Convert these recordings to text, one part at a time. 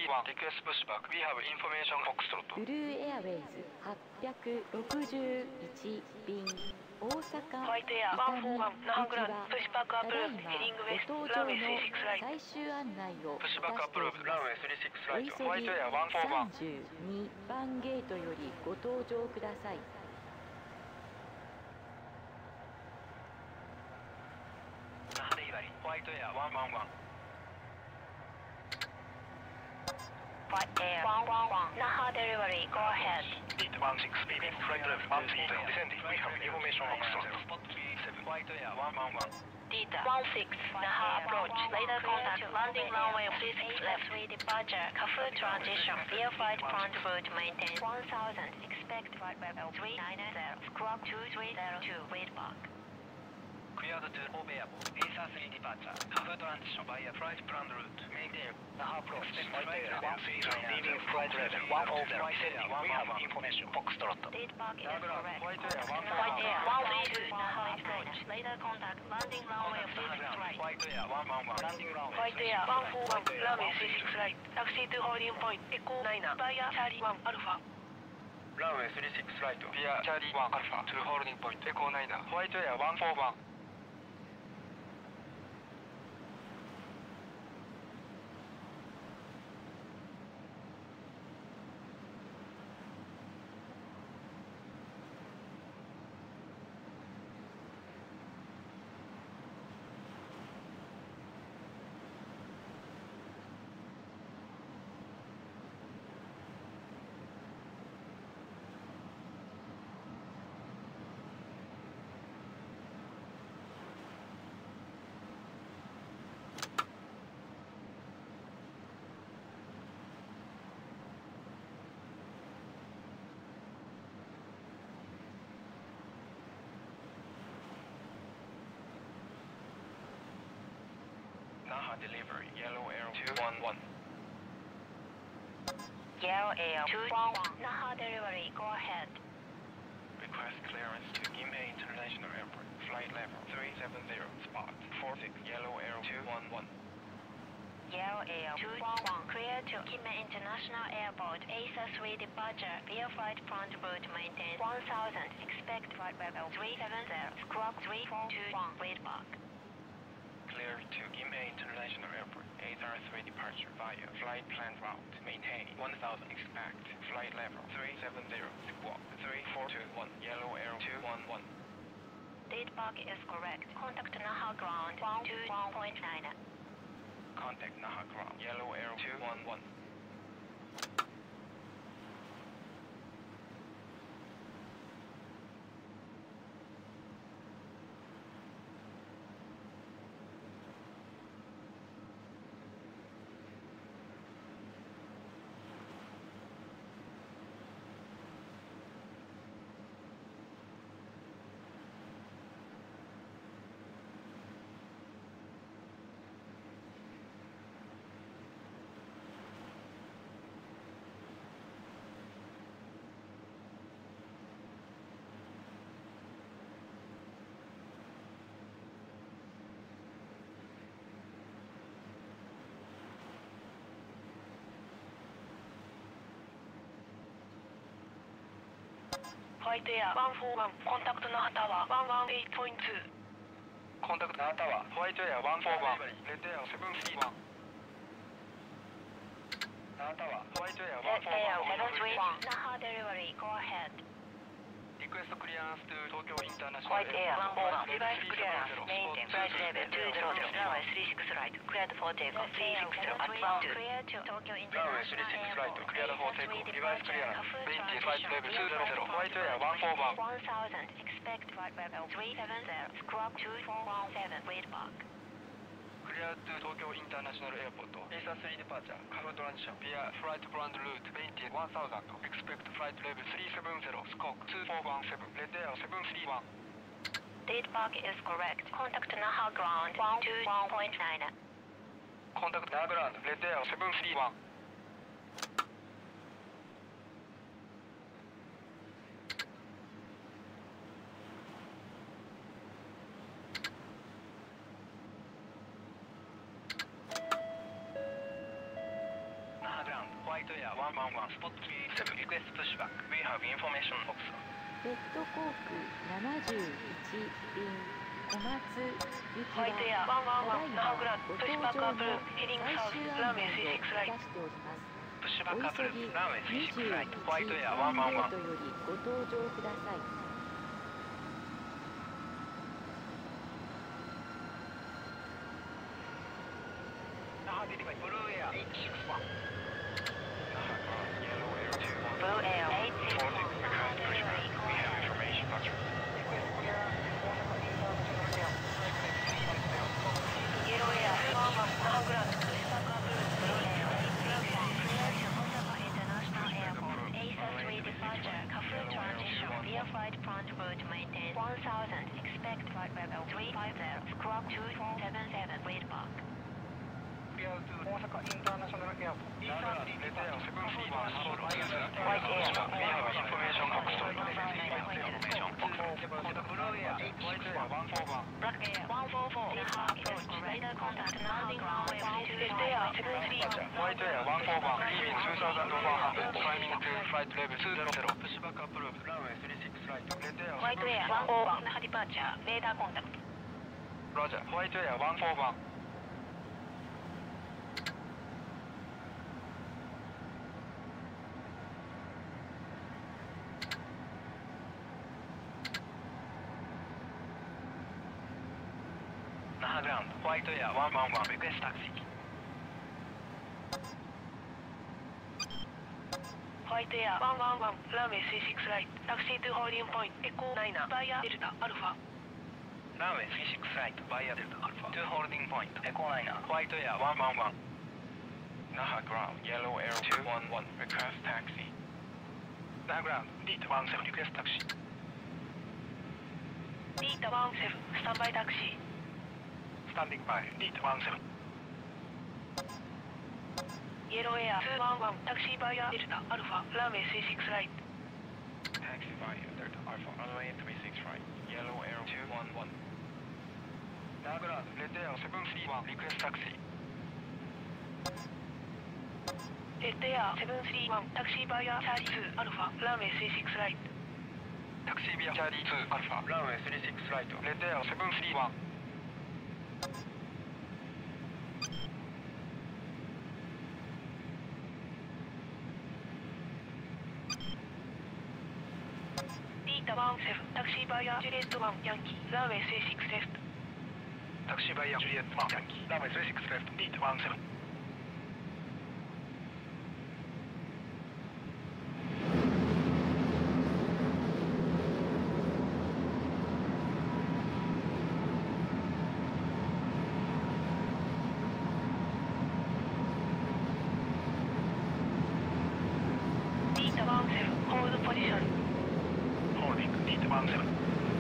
1 request pushback. We have information Foxtrot. ブルーエアウェイズ861便大阪ホワイトエア141那覇グランドプッシュバックアプローブヘディングウェストランウェイ36ライト最終案内をプッシュバックアプローブランウェイ36ライト。 お急ぎホワイトエア141。 32番ゲートよりご搭乗ください。 那覇デリバリー。ホワイトエア111。 Flight Air 111 那覇 delivery go ahead. Beat 16 speeding. Flight level 10 descending. We have information Foxtrot. White Air 111. Delta 16 那覇 approach. Later contact landing runway 36 left. Free departure. Kafu transition. Via flight front route maintain 1000. Expect flight level 390. Squawk 2302. Wait back. Cleared to obey airport. ASA 3 departure. Kafu transition via flight planned route. Maintain. Naha approach. White Air 139. Leaving flight level 140. We have information Foxtrot. Date park is correct. White Air 111. White Air 112 Naha approach. Later contact landing runway 36 right. White Air 111. Landing runway. White Air 141 runway 36 right. Taxi to holding point. Echo 9 via Charlie 1 Alpha. Runway 36 right. Via Charlie 1 Alpha to holding point. Echo 9. White Air 141. 那覇 delivery. Yellow Air 211. Yellow Air 211 Naha delivery go ahead. Request clearance to Gimei International Airport. Flight level 370. Spot 46. Yellow Air 211. Yellow Air 211 clear to Gimei International Airport. ASA 3 departure. Via flight front route maintain 1000. Expect flight level 370. Squawk 3421. Wait back. Clear to Gimei International Airport. ASR3 departure via flight plan route. Maintain 1000. Expect flight level 370. Squawk 3421. Yellow Air 211. Date park is correct. Contact Naha ground 121.9. Contact Naha ground. Yellow Air 211. White Air 141 contact Naha Tower 118.2. Contact Naha Tower. White Air 141. Red Air 731. Naha Tower. White Air Red Air 141. 731 Naha delivery go ahead. Request clearance to Tokyo International White Air Airport. 141 device clearance maintain flight level 200 runway 36 right cleared for takeoff 360 at 12. Clear to Tokyo Runway International 36 right. Airport. Clear for takeoff. Device clearance. Maintain flight level 200. White Air 141. 1000. Expect flight level 370. Squawk 2417. Wait back. Clear to Tokyo International Airport. ASA 3 departure. Kafu transition via flight planned route. Maintain 1000. Expect flight level 370. Squawk 2417. Red Air 731. Date park is correct. Contact Naha ground 121.9. Contact Naha ground. Red Air 731. Naha ground. Air 111 Spot 37 Request Pushback. We have information officer. ジェット航空71便小松行きはホワイトエアただい 111那覇グランまごプッシュバックアップルヘディングサウス最終ランウェイ案内を 36ライ出しております。 プッシュバおックアップル急ぎランウェイ36ライトホワイトエア 21番ゲー 111 トよりご搭乗ください。 那覇デリバリーブルーエア861 那覇から Yellow Air 21 Blue Air 46 request pushback. We have information voucher. Yellow Air 111那覇グランプッシュバックアップルブルーエアInternational Airport A33 departure Kafue transition via flight front route maintain 1000 expect flight level 350 squawk 2477 wait park Clear to Osaka International Airport. E3 White Air We have information officer. Information Blue Air 141 Black Air 144 Naha approach radar contact Naha ground Left Air 731 White Air 141 leaving 2100 climbing to flight level 200 push back approved runway 36 right Red Air White Air 141 Naha departure radar contact Roger White Air 141那覇グラウンドホワイトエア111リクエストタクシーホワイトエア111ランウェイ36ライトタクシートゥホールディングポイントエコー9バイヤーデルタアルファランウェイ36ライトバイヤーデルタアルファトゥホールディングポイントエコー9ホワイトエア111那覇グラウンド Yellow Air 211 request taxi 那覇グラウンドリート17リクエストタクシーリータ17スタンバイタクシー Standing by, Lead 17. Yellow Air 211タクシーバイヤーデルタアルファランウェイ36ライト Taxi via Delta Alpha, runway 36 right, Yellow Air 211. Nagra, Red Air 731, request taxi. レッドエア731タクシーバイヤーチャーリー2アルファランウェイ36ライト Taxi via Charlie 2 Alpha, runway 36 right, Red Air 731. Delta 17タクシーバイヤージュリエット1ヤンキーランウェイ36レフト Taxi via Juliet 1 Yankee, runway 36 left, Lead 17. Delta 17 hold position Holding, Lead 17.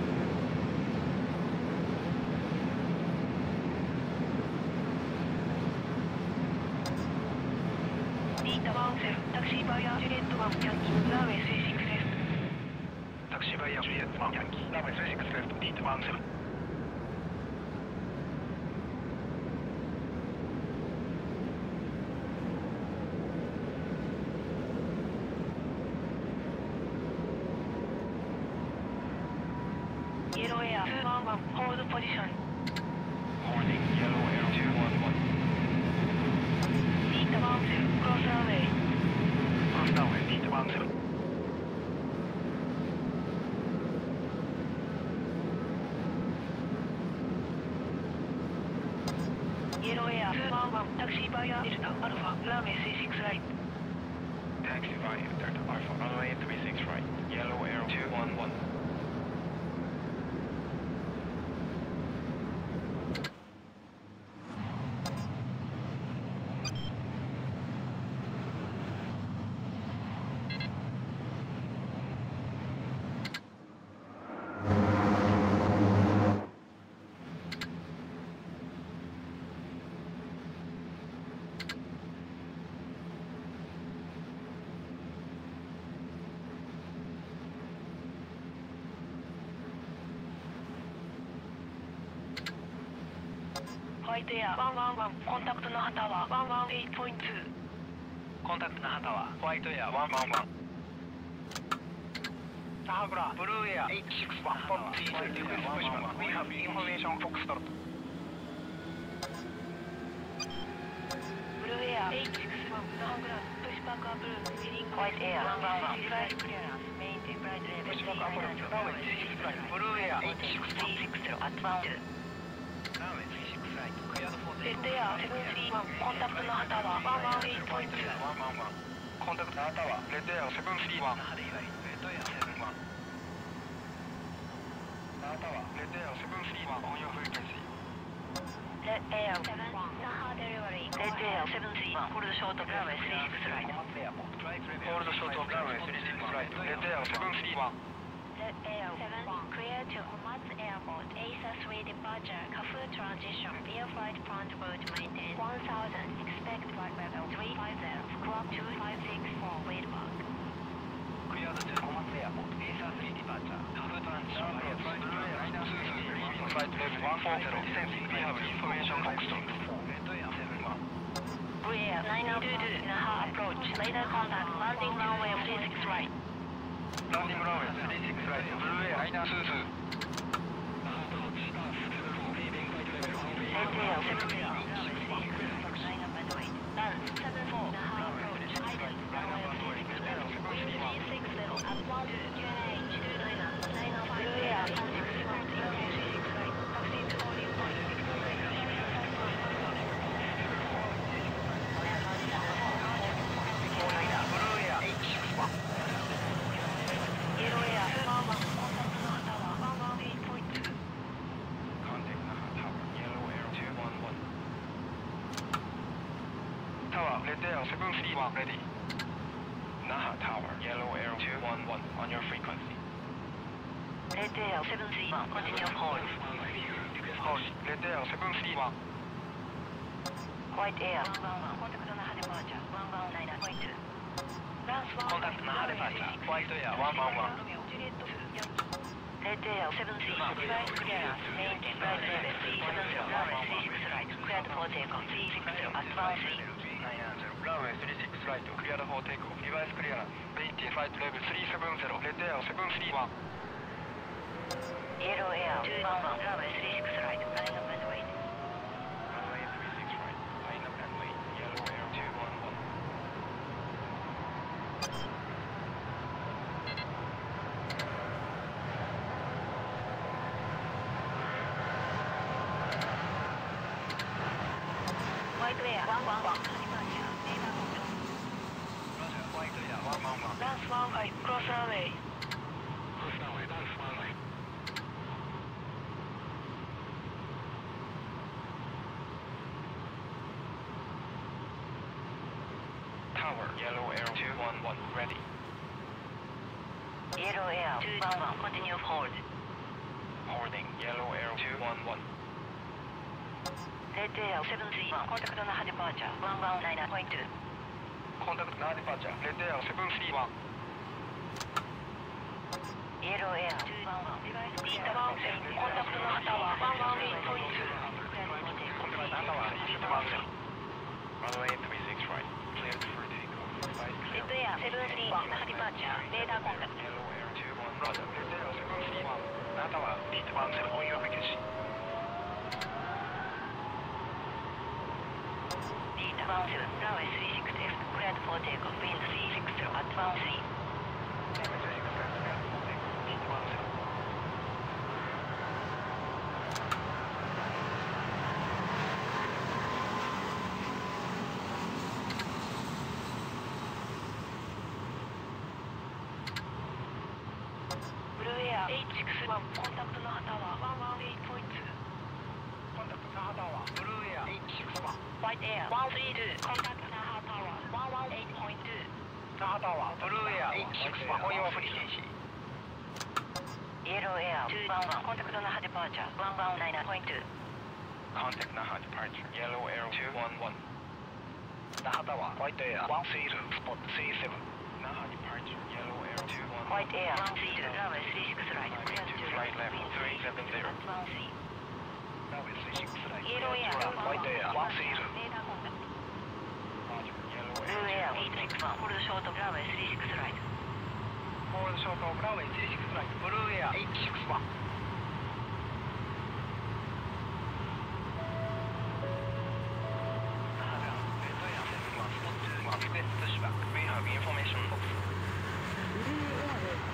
Delta 17タクシーバイヤージュリエット1ヤンキーランウェイ36レフト Taxi via Juliet 1 Yankee, runway 36 left, Lead 17. Yellow Air 211 hold position Holding, Yellow Air 211. Delta 17 cross runway Cross runway, Lead 17. Yellow Air 211タクシーバイヤーデルタアルファランウェイ36ライト Taxi via Delta Alpha, runway 36 right, Yellow Air 211. ホワイトエア111コンタクト那覇タワー118.2 Contact Naha Tower. White Air 111. Naha Ground. Blue Air 861. Pop T2. Request pushback. We have information Foxtrot. Blue Air 861. Naha Ground. Pushback approach. White Air 111. Flight clearance. Maintain flight level. Pushback approach. Runway 36 right. Blue Air 860 at 12. Runway 36 right. Cleared for Red Air 731. Contact Naha Tower 118.2. 111. Contact Naha Tower. Red Air 731. Naha de right. Red Air 71. Naha Tower. Red Air 731 on your frequency. Red Air 71. Naha delivery. Red Air 731. Hold short of runway 36 right. Hold short of runway 36 right. Red Air 731. Red Air 7. Clear to Komatsu Airport. ASA 3 departure. Kafu transition. Via flight front route maintain 1000. Expect flight level 350. Squawk 2564. Wait back. Clear to Komatsu Airport. ASA 3 departure. Kafu transition. Via flight flight level 140. Descending. We have information Foxtrot. Red Air 71. Blue Air 922. Naha approach. Radar contact. Landing runway 36 right. Landing runway 36 right. Blue Air 922. Red Air 7. Line up and wait. Land 74. Naha approach. Runway 36 level. Wind 360 at 12. QNH 29. Line up. Blue Air 161. QNH 36 right. Taxi to boarding point. Blue Air 861. Yellow Air 211. Contact Naha Tower 118.2. Contact Naha Tower. Yellow Air 211. Tower. Red Air 731 ready. Naha Tower. Yellow Air 211 on your frequency. Red Air 731. Continue hold. Hold. Red Air 731. White Air 111. Contact Naha departure 119.2. Contact Naha departure. White Air 111. Red Air 731. Flight clearance. Maintain flight level 370. Runway 36 right. Cleared for takeoff 360 at 13. Runway 36 right. Cleared for takeoff. Device clearance. Maintain flight level 370. Red Air 731. Yellow Air 211. Runway 36 right. Line up and wait. Runway 36 right. Line up and wait. Yellow Air 211. White Air 111. Departure. Radar contact. Roger. White Air 111. Last 15. Cross runway. Cross runway. Last runway. Tower. Yellow Air 211 ready. Yellow Air 211. Continue hold. Holding. Yellow Air 211. Red Air 731. Contact Naha departure 119.2. Contact Naha departure. Red Air 731. Yellow Air 211. Beta Mountain. Contact Naha Tower 118.2. Contact Naha Tower 311. Runway 36 right. Cleared for takeoff. Flight clear. Red Air 731. Naha departure. Radar contact. Yellow Air 211. Roger. Red Air 731. Naha Tower 310 on your frequency. Beta Mountain. Runway 36 left. Cleared for takeoff. Wind 360 at 13. Runway 36 right. Cleared for takeoff. 310. Blue Air 861. Contact Naha Tower 118.2. Contact Naha Tower. Blue Air 861. White Air 132. Contact Naha Tower 118.2. Naha Tower. Blue Air 861 on your frequency. Yellow Air 211. Contact Naha departure 119.2. Contact Naha departure. Yellow Air 211. Naha Tower. White Air 132. Spot 37. Naha departure. Yellow Air 211. White Air 132. Runway 36 right. Cleared to Flight level 370. at 13. Runway 36 right. Yellow Air White Air 132. Radar contact. Roger. Yellow Blue Air 861 hold short of runway 36 right. Hold short of runway 36 right. Blue Air 861. We have information box. ブルーエアウェイ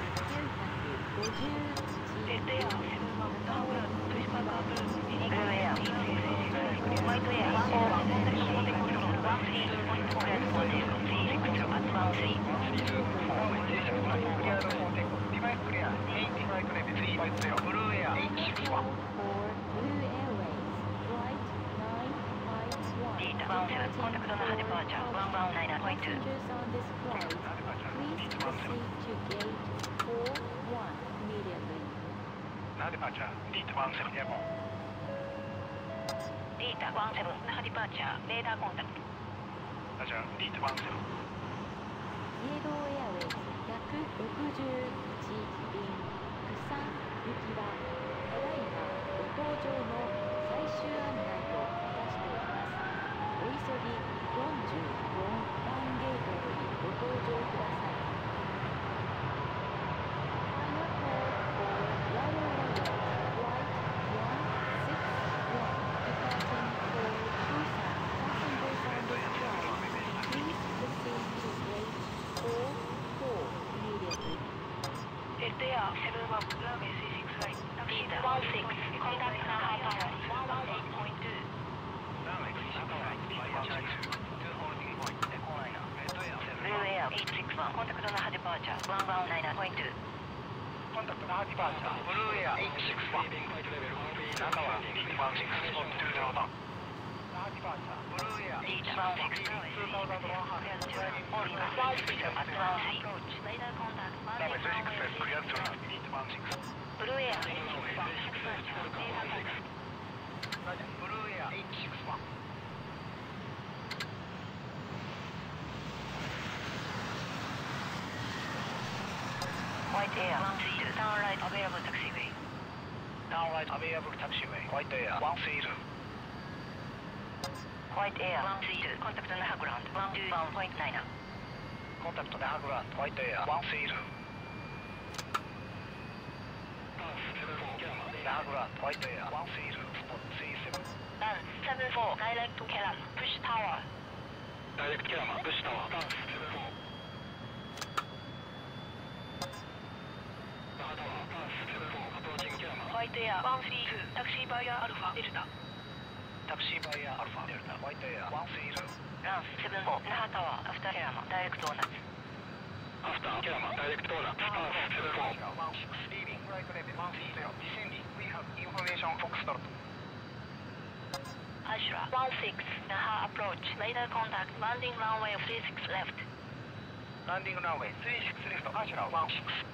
951 Red Air 71 downward push back up. Blue Air 866 White Air 141 contact control 13.4 at 36 at 13. Clear the contact. Device clear. 80 right left 350. Blue Air 861. for Blue Airways Flight 951 Delta 17 contact on the departure 119.2. Passengers on this flight, please proceed to gate 41 immediately. Now departure. Delta 17 airborne. Delta 17 那 departure radar contact. Roger. Delta 17. イエローエアウェイズ161便釜山行きはただいまご搭乗の最終案内をいたしております。お急ぎ44番ゲートよりご搭乗ください。Final call for Royal Airways Flight 161 departing for Busan. Passengers on this flight, please proceed to gate 44 immediately. Red Air 71 runway 36 right. Delta 16 contact Naha Tower 118.2. Runway 36 right. Departure 2 holding point. Ecoliner. Red Air 7. Blue Air 861 contact Naha departure 119.2. Contact Naha departure. Blue Air 861. Nagawa. Delta 16 spot 201. Naha departure. Blue Air Delta 16 2100. at 13. Approach radar contact Runway 36 landing left. Clear to land. Delta 16. Blue Air 861 approach radar contact. Roger. Blue Air 861. White Air 132 down right available taxiway. Down right available taxiway. White Air 132. White Air 132 contact Naha ground 121.9. Contact Naha ground. White Air 132. Naha ground. White Air 132. Spot 37. Run 74 direct to Kelam push tower. Direct Kelam. Push tower. Run 74. White Air 132 taxi via Alpha Delta. Taxi via Alpha Delta. White Air 132. Run 74 Naha Tower after Kelam direct donuts. After Kelam. Direct donut. 16 leaving right left 130. Descending. We have information Foxtrot. Ashra 16 Naha approach radar contact landing runway 36 left. Landing runway 36 left. Ashra 16.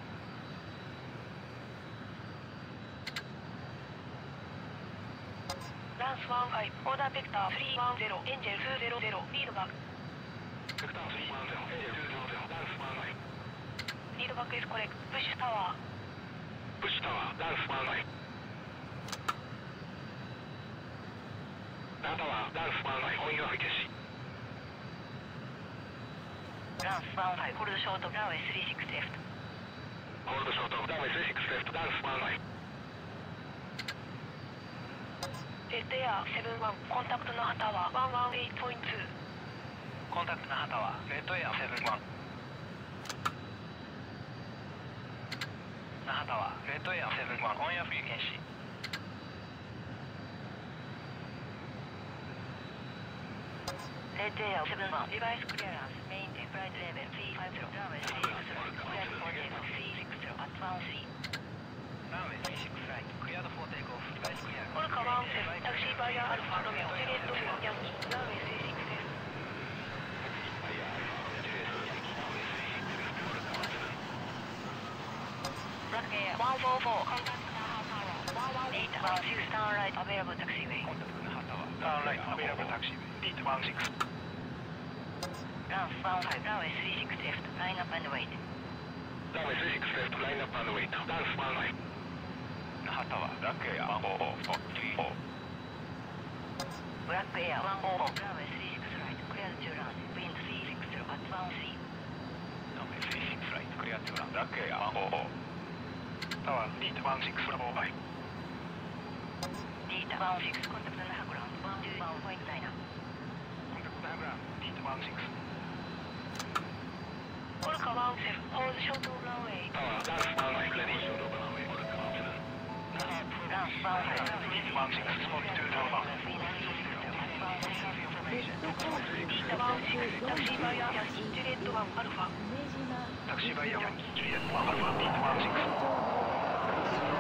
Lance 15 order vector 310 angel 200 lead back. Vector 310. Angel 200. Lance 15. Lead back is correct. Push tower. Push tower. Lance 15. Naha tower. Lance 15. 本予備消し。 Lance 15 hold short of runway 36 left. Hold short of runway 36 left. Lance 15. Red Air 71 contact Naha Tower 118.2. Contact Naha tower. Red Air 71. Naha tower. Red Air 71. 本予備検視。 Red Air 71 device clearance maintain flight level 350 runway 36 cleared for takeoff 360 at 13. Runway 36 right. Cleared for takeoff. Device clear. Polka 17 taxi via Alpha Romeo Juliet Yankee runway 36 left. Black Air 144 contact Naha Tower 118 down right available taxiway. Contact Naha tower. Down right available taxiway. Delta 16. Lance 15 runway 36 left line up and wait. Runway 36 left. Line up and wait. Lance 15. Naha tower. Black Air 144. Spot 34. Black Air 144 runway 36 right clear to run wind 360 Runway 36 right, clear to land. Runway 144. Tower, lead 16, Bravo 5. Lead 16, contact the high ground, 121.9. Contact the high ground, lead 16. Orca 17, hold short of runway. Tower, last 1 ready. Short of runway, Orca 17. Last 1 lead 16, spot 2 to 1. レッドコースタクシーバイヤーヤンキージュリエット1アルファ梅島タクシーバイヤーヤンキージュリエット1アルファ、リード16。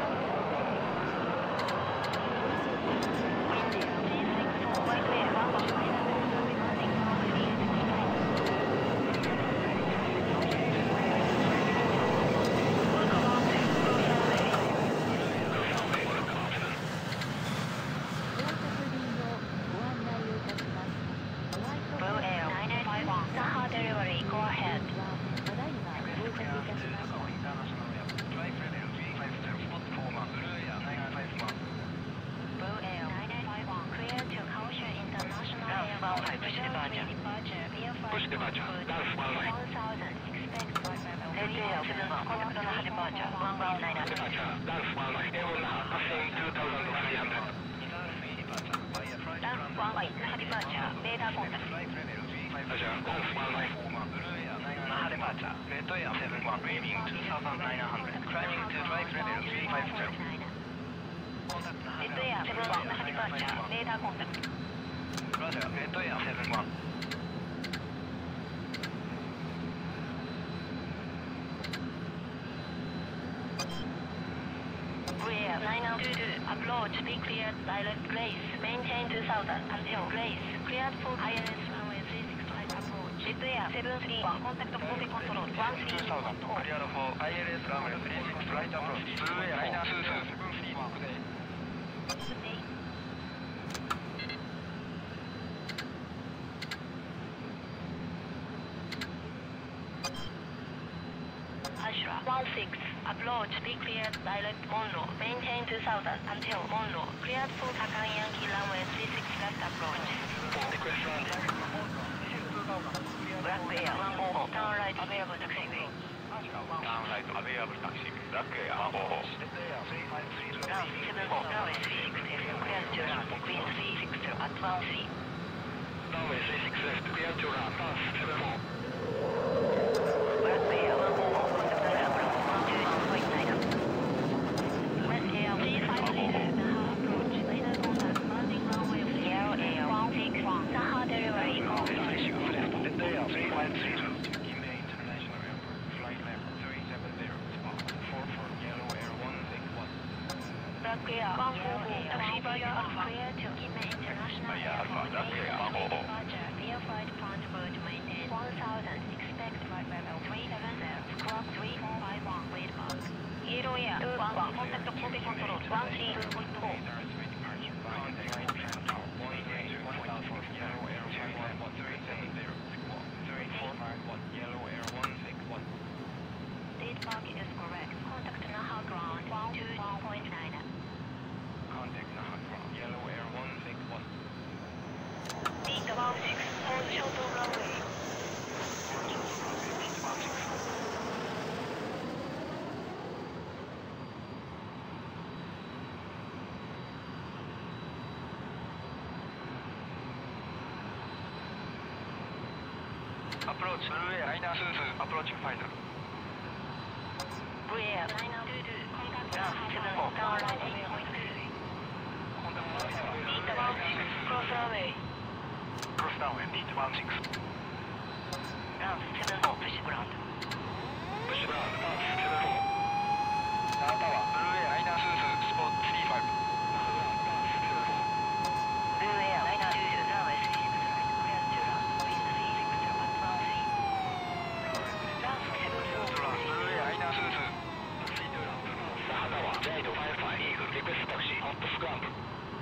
Approach, be cleared, direct grace, maintain 2000 until grace, cleared for ILS runway 36 right approach, jet air 731, contact for control 13. 2000, cleared for ILS runway 36 right approach, blue air liner 2273 mark day. Ashra 16, approach, be cleared, direct Monroe, maintain 2000 until Monroe, cleared for Takan Yankee runway 36 left approach. Black Air 144, turn right available taxiway. Turn right available taxiway, Black Air 144. Run 74, runway 36 left, cleared to run, wind 36 at 13. Runway 36 left, cleared to run, pass 74. Black Air 144, contact the high ground, 121.9. West Air 353, Naha approach, later contact, landing runway 0 Air 161, Naha delivery, confirmed. Jet Air 3532. Gimbe International Airport, flight level 370, spot 44, yellow air 161. Black Air 144, taxi via Alpha. Clear to Gimbe International Airport, Black Air 144. departure, via flight front road maintain 1000, expect flight level 370, squawk 3451, wait park. Yellow Air 21, contact quality control 132.4. Departure, line flight plan tower, 181,000, yellow air 111, 370, squawk 3451, yellow air 161. Date park is correct. Contact Naha ground 121.9. Contact Naha ground, yellow air 161. Beat 16, hold short of runway. Approach, blue air liner 22, approaching final. Blue Air 922, contact Naha 74, turn right 8.2. Beat 16, cross runway. Cross runway, lead 16. Run 74, push ground. Push ground, pass 74. Tower, blue air liner 22, spot 35. Blue Air 922, runway 36 right, clear to run, wind 36 at 13. Run 74, Blue air liner 22. Naha Tower, Jade 55, Eagle, request taxi, hot scramble.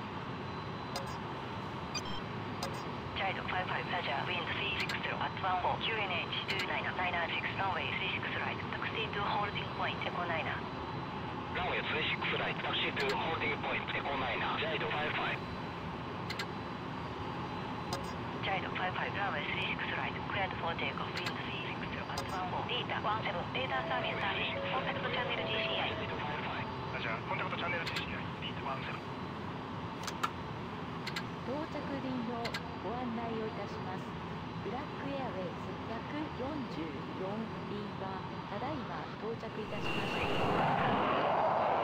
Child 55, Roger, wind 360 at 14, QNH 29996, runway 36 right, taxi to holding point, Echo 9. Runway 36 right, taxi to holding point, Echo 9, Jade 55. Child 55, runway 36 right, clear cleared for takeoff. Wind 360 at 14. Data 17. Data service starting. Contact channel GCI. じゃあコンタクトチャンネル GCI リード10。 到着便のご案内をいたします。ブラックエアウェイズ144便はただいま到着いたしました。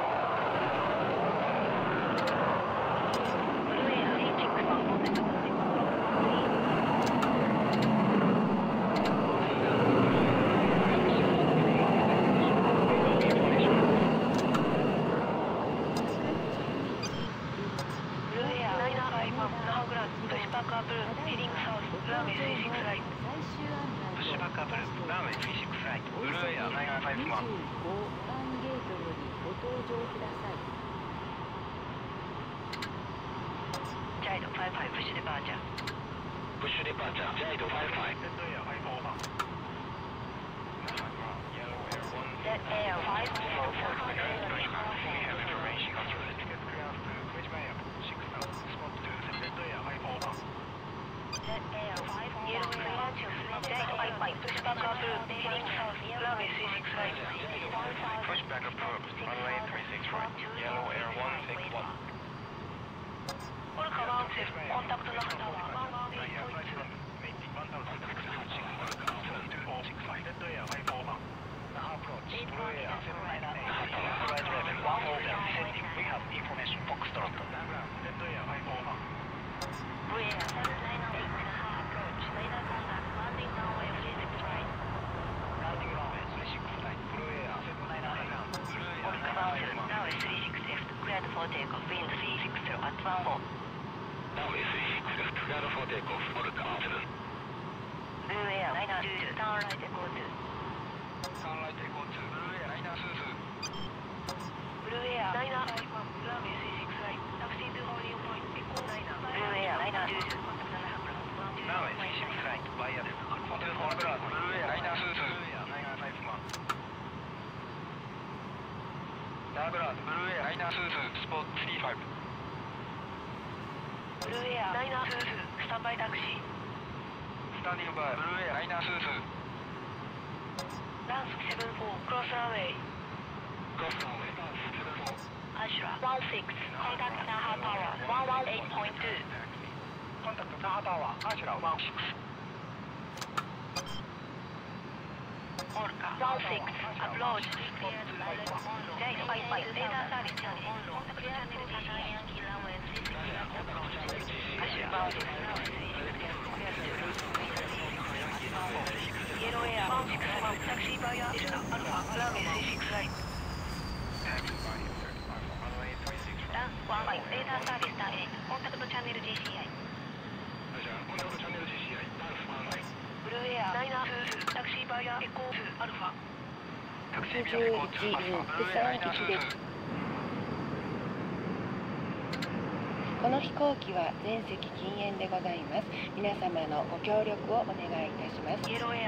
この飛行機は全席禁煙でございます。皆様のご協力をお願いいたします。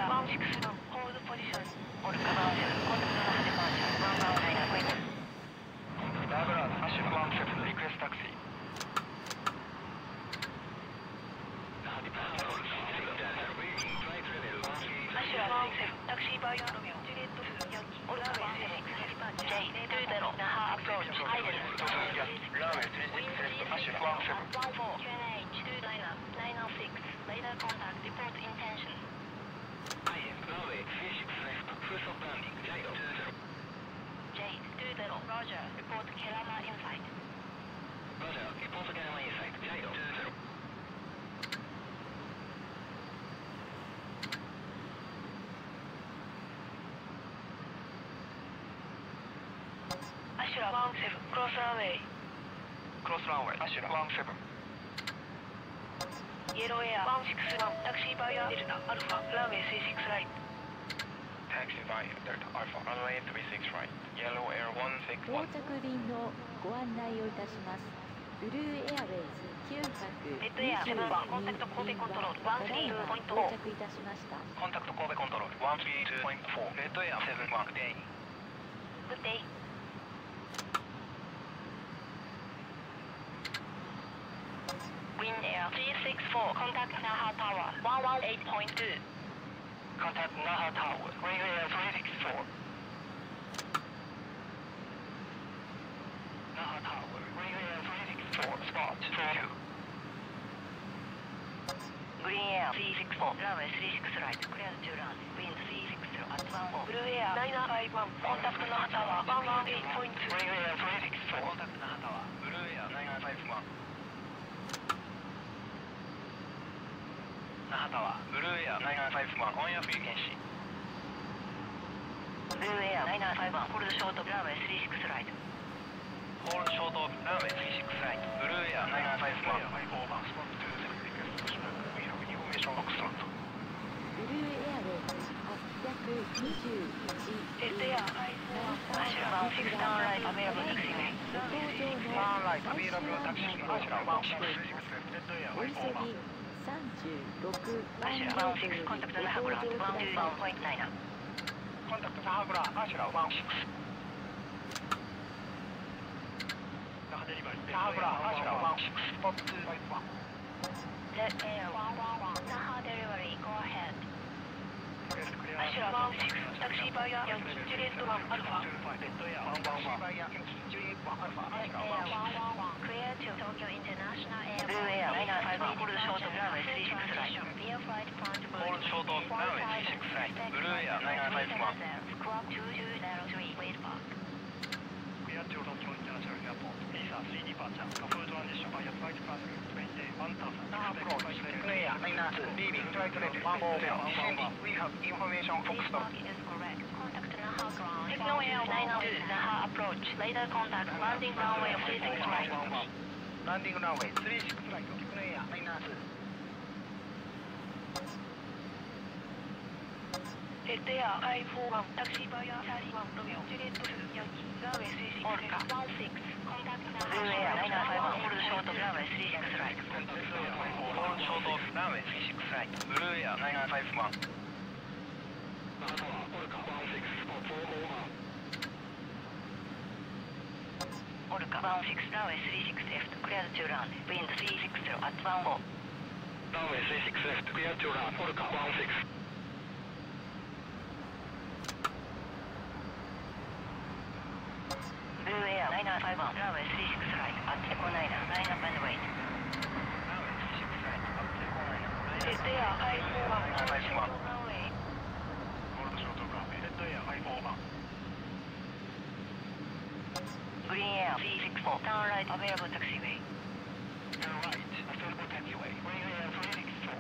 到着便のご案内をいたします。ブルーエアウェイズ925便到着いたしました。 コンタクト神戸コントロール132.4レッドエア7 Good day. Good day. Wind Air 364, contact Naha Tower 118.2. Contact Naha Tower. Radar Air 364. Naha Tower. Radar Air 364. Spot for you. Green Air 364, runway 36 right, clear to run, wind 360 at 10. Blue Air 951, contact Naha Tower 118.2. Radar Air 364. Contact Naha Tower. Blue Air 951. Naha Tower. Blue Air 951. On your frequency. Blue Air 951, hold short of runway 36 right. Hold short of runway 36 right. Blue Air 951. Spot 2 We have information Foxtrot. ブルーエアウェイ821 Ashura 16 turn right, available taxiway. Turn right, available taxi. Ashura 16. お急ぎ36 Ashura 16, contact Naha ground 121.9. Contact Naha ground. Ashura 16. Naha ground. Ashura 16. Spot 251. Jet Air 111, Naha delivery, go ahead. Ashura 16, taxi via Yankee Juliet 1 Alpha. Jet Air 111, clear to Tokyo International Airport. Blue Air 951, hold short of runway 36 right. Via flight front Hold short of runway 36 right. Blue Air 951. Squawk 2203, wait park. Clear to Tokyo International Airport. Visa 3 departure. Confirmed transition via flight plan route 10,000. Approach. Clear. Leaving flight level 140. We have information This Foxtrot. park is correct. Contact Naha ground. Signal Air 902, Naha approach. Later contact landing runway 36 right. Landing runway 36 right. Clear. 902. Jet Air I41, taxi via 31 Romeo, Juliet 2 Yankee, runway 36 Orca 16, contact Naha. Blue Air 951, hold short of runway 36 right. Hold short of runway 36 right. Blue Air 951. Orca 16, runway 36 left, cleared to run, wind 360 at 14. Runway 36 left. Clear to run. Orca 16. Blue Air 951, runway 36 right, at Echo 9, line up and wait. Runway 36 right. Up to Echo 9. Jet Air I41, I41. runway. Hold short of runway. Jet Air I41. Green Air 364, turn right, available taxiway. Turn right. Available taxiway. Green Air 364.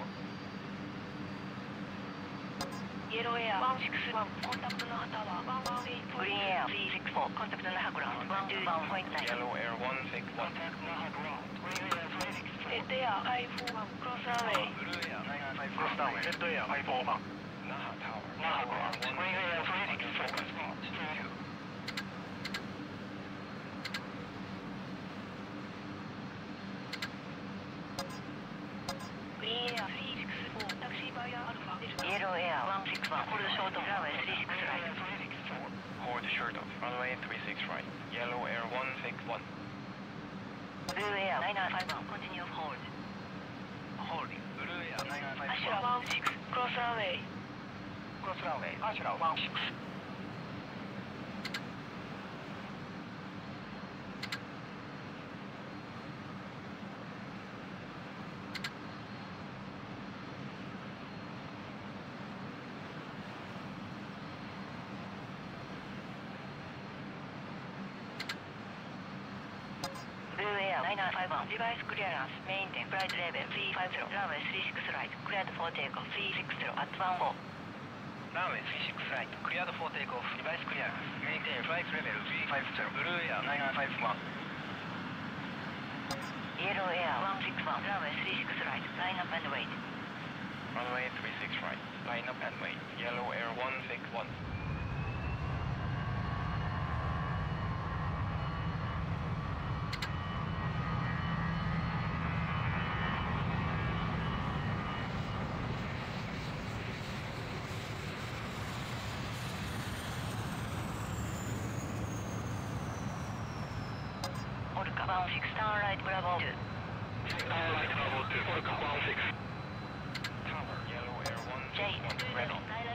Yellow Air 161, contact Naha Tower 118. Green Air 364, contact Naha ground 121.9. Yellow Air 161. Contact Naha ground. Green Air 364. Jet Air I41, cross runway. Blue Air 951. Cross runway. Jet Air I41. Naha Tower. Naha ground. Green Air 364. Spot 2. Green Air 364, taxi via Alpha. Yellow Air 161, hold short of runway 36 right. Hold short of runway 36 right. Yellow Air 161. Blue Air 951, continue hold. Holding. Blue Air 951. Ashura 16, cross runway. Cross runway. Ashura 16. Blue Air 951, device clearance, maintain flight level 350, runway 36 right, cleared for takeoff 360 at 14. Runway 36 right. Cleared for takeoff. Device clearance. Maintain flight level 350. Blue Air 951. Yellow Air 161, runway 36 right, line up and wait. Runway 36 right. Line up and wait. Yellow Air 161. Orca 16, turn right, Bravo 2. Turn right, Bravo 2. Orca 16. Tower. Yellow Air J, 161. Red on.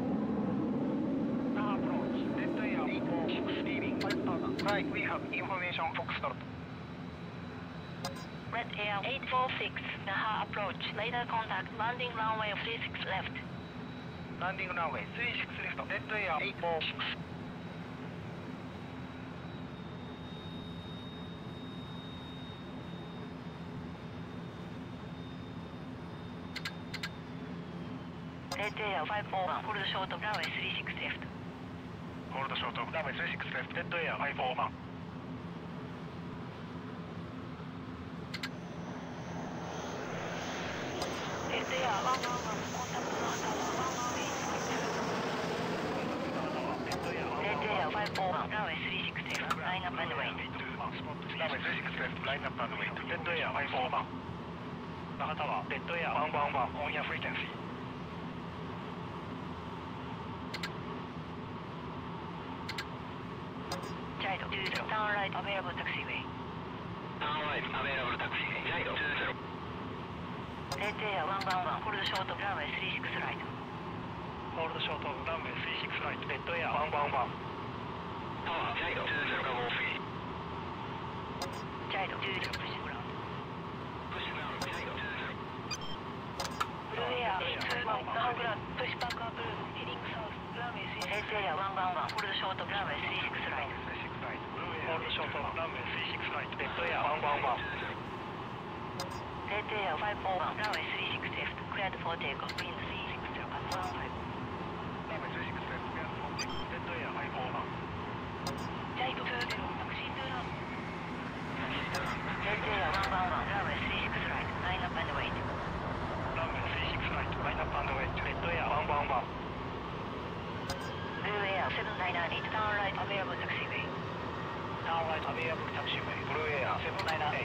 by. We have information Foxtrot. Red Air 846, Naha approach. Later contact landing runway 36 left. Landing runway 36 left. Red Air 846. Red Air 541, hold short of runway 36 left. Hold short of runway 36 left. Red Air 541. Red Air 111, contact runway Red Air 541, runway 36 left. Line up and wait. Runway 36 left. Line up and wait. Red Air 541. Naha Tower. Red Air 111 on your frequency. Gyro 20, turn right available taxiway. Turn right available taxiway. Gyro 20. Red Air 111, hold short of runway 36 right. Hold short of runway 36 right. Red Air 111. Tower. Gyro 20 go free. Gyro 20, push ground. Push ground. Gyro 20. Blue Air 821, Naha ground, push back up blue, heading south, runway 36. Red Air 111, hold short of runway 36 right. Hold short of runway 36 right. Red Air 111. Red Air 541, runway 36 left, cleared for takeoff, wind 36 at 15. Runway 36 left. Cleared for takeoff. Red Air 541. Gyro 20, taxi to run. Red Air 111, runway 36 right, line up and wait. Runway 36 right. Line up and wait. Red Air 111. Blue Air 798, turn right available taxiway. Turn right available taxiway. Blue Air 798.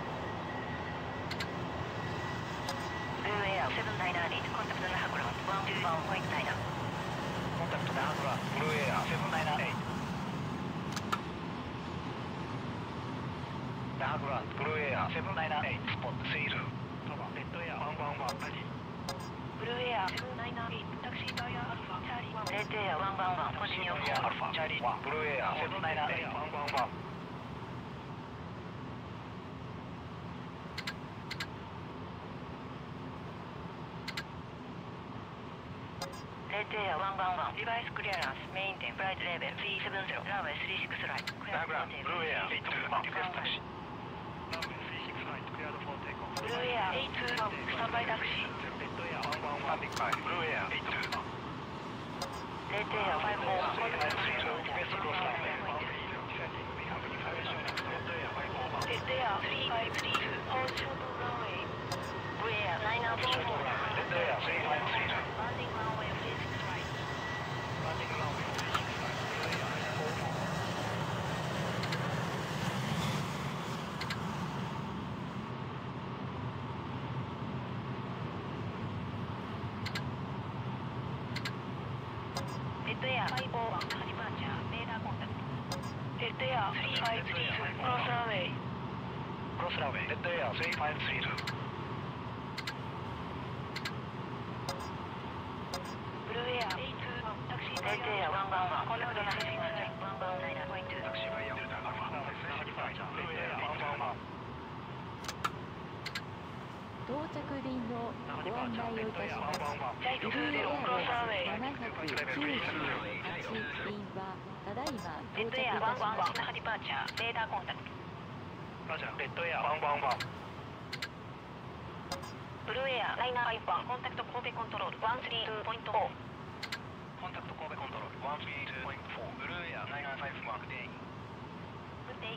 Blue Air 798, contact Naha ground 121.9. Contact Naha ground. Blue Air 798. Naha ground. Blue Air 798. Spot Seal. Tower. Red Air 111. Ready. Blue Air 798, taxi via Alpha, Charlie 1. Red Air 111, continue Blue Air Alpha. Charlie 1. Blue Air 798. 111. Red Air 111, device clearance, maintain flight level 370, runway 36 right. Naha ground. Blue Air 821. Request taxi. Runway 36 right. Cleared for takeoff. Blue Air 821, standby taxi. Red Air 111. Standing by. Blue Air 821. Red Air 541, contact West Coast runway 133. We have information. Red Air 541. Red Air 3532, hold short of runway. Blue Air 944, Red Air 3532. landing runway 36 right. Landing runway 36 right. Blue Air 944. Red Air 541, departure, radar contact. Red Air 3532, cross runway. Cross runway. Red Air 3532. Blue Air 821, taxi Red Air 111, contact Naha 36 right, 119.2. Taxi by Delta Alpha. Runway 35 right. Blue Air 111. 到着便のご案内をいたします。 Gyro 20, ブルーエア cross runway. 798便はただいま到 Red 着い Air たしまし 111, Naha departure, radar contact. Roger. Red Air 111. Blue Air 951, contact Kobe control 132.4. Contact Kobe control 132.4. Blue Air 951. Good day. Good day.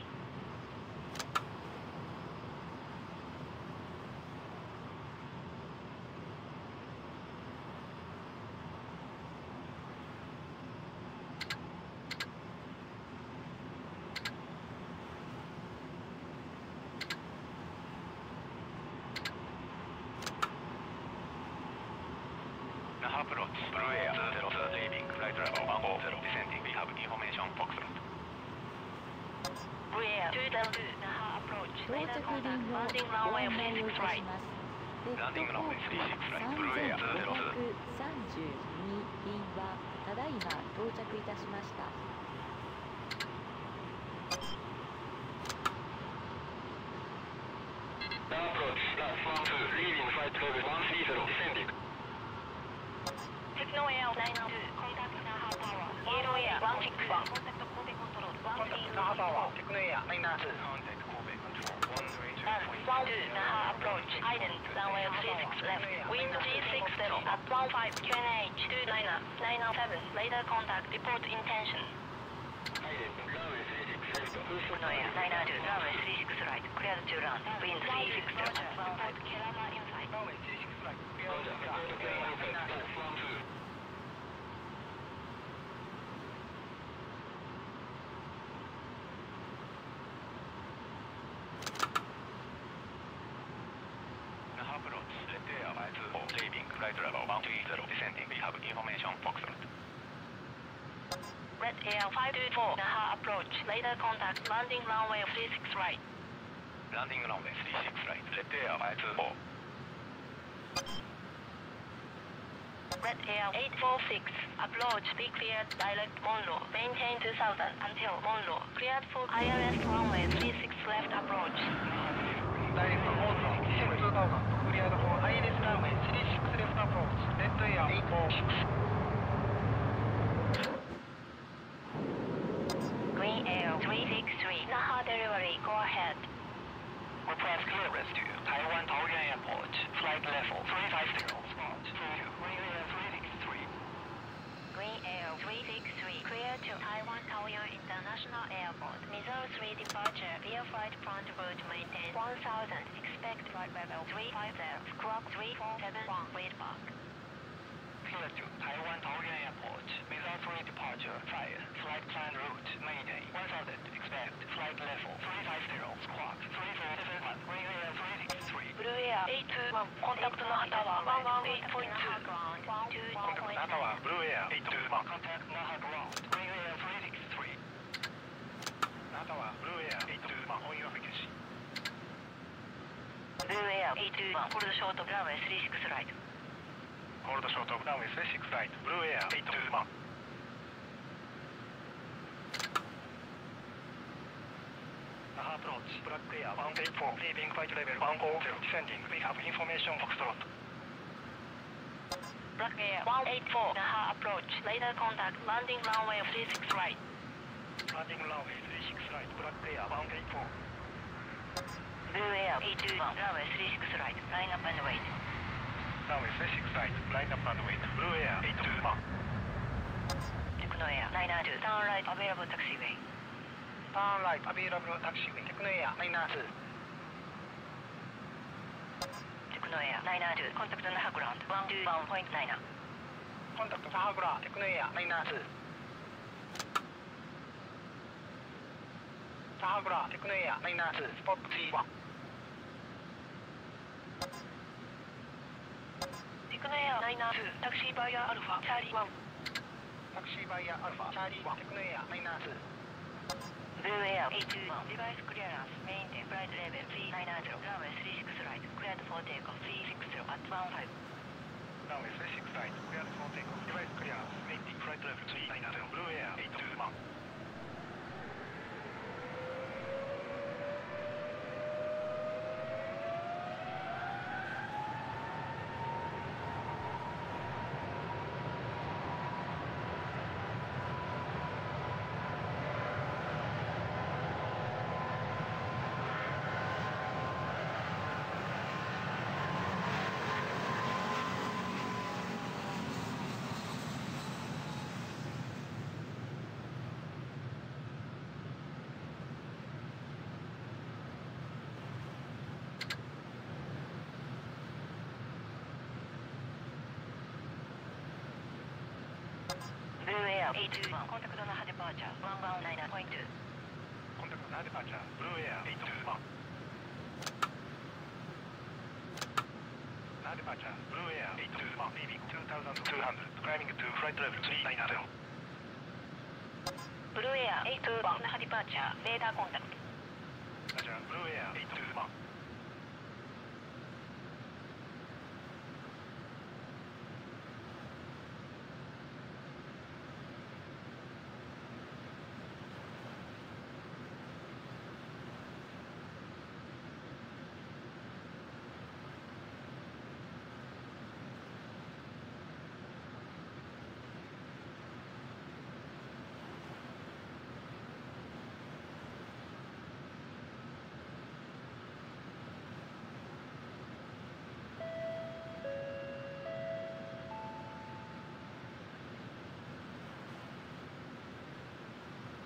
Naha approach. Blue Air 202 leaving. Flight level 140. Descending. We have information. Foxtrot. Blue Air 202, Naha approach. 到着 Radar 便 contact, の landing ご runway 案内をい 36 たし right. ます。 ランディングの上36 right. Blue Air 202. 3532便はただいま到着いたしました。 approach, platform 2, leaving flight level 130, descending. Techno Air 902, contact Naha Tower. Yellow Air 161, contact Kobe Control 130. Naha Tower, Techno Air 902. Contact Kobe Control 132. 12 Naha approach, Island, runway 36 left, wind G60 at 15, QNH 29, 907, later contact, report intention. Island, runway 36 left. Techno Air 902, runway 36 right, cleared to land, wind 360. Report Kerala inside. Runway 36 right, clear Roger, to report land. Kerala inside, platform 2. Naha approach, left air by 24, leaving flight level 130, descending. We have information, Foxtrot. Red Air 524, Naha approach, later contact, landing runway 36 right. Landing runway 36 right, left air by 24. Red Air 846, approach, be cleared, direct Monroe, maintain 2000 until Monroe, cleared for ILS runway 36 left approach. Direct Monroe, descend 2000, cleared for ILS runway 36 left approach. Red Air 846. Green Air 363, Naha delivery, go ahead. Request clearance to Taiwan Taoyuan Airport, flight level 350, spot 2, Green Air 363. Green Air 363, clear to Taiwan Taoyuan International Airport, Missouri 3 departure, via flight front route maintain 1000, expect flight level 350, clock 3471, wait park. Clear to Taiwan Taoyuan Airport, Missouri 3 departure, fire, flight plan route, maintain 1000, expect flight level 350, squawk 3471, Green Air 363. Blue Air 821, contact Naha Tower 118.2. Contact Naha Tower, Blue Air 821. Contact Naha Ground, Green Air 363. Naha Tower, Blue Air 821, on your frequency. Blue Air 821, hold short of runway 36 right. Hold short of runway 36 right, Blue Air 821. Naha approach, Black Air 184, leaving flight level 140, descending. We have information, Foxtrot. Black Air 184, Naha approach, later contact, landing runway 36 right. Landing runway 36 right, Black Air 184. Blue Air 821, runway 36 right, line up and wait. Runway 36 right, line up and wait, Blue Air 821. Techno Air 902, turn right, available taxiway. Turn right, available taxiway, Techno Air 902. Techno Air 902, contact Naha ground 121.9. Contact Naha ground, Techno Air 902. Naha ground, Techno Air 902, spot T1. Techno Air 902, taxi via Alpha, Charlie 1. Taxi via Alpha, Charlie 1, Techno Air 902. Blue Air 821, device clearance, maintain flight level 390, runway 36 right, cleared for takeoff 360 at 15. Runway 36 right, cleared for takeoff, device clearance, maintain flight level 390, Blue Air 821. Blue Air 821, contact Naha departure 119.2. Contact Naha departure, Blue Air 821. Naha departure, Blue Air 821, leaving 2200, climbing to flight level 390. Blue Air 821, Naha departure, radar contact. Roger, Blue Air 821.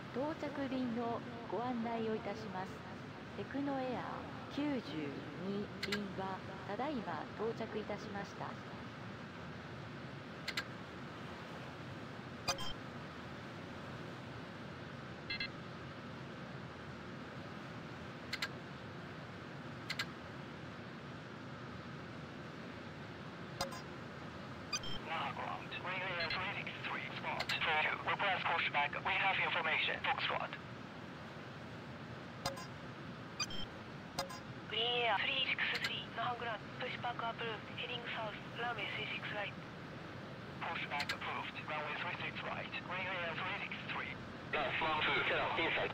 到着便のご案内をいたします。テクノエア92便はただいま到着いたしました。 We have information. Foxtrot. Green Air 363 Naha Ground, push back approved, heading south, runway 36 right. Pushback approved. Runway 36 right. Green Air 363. Left 12, Keller, inside.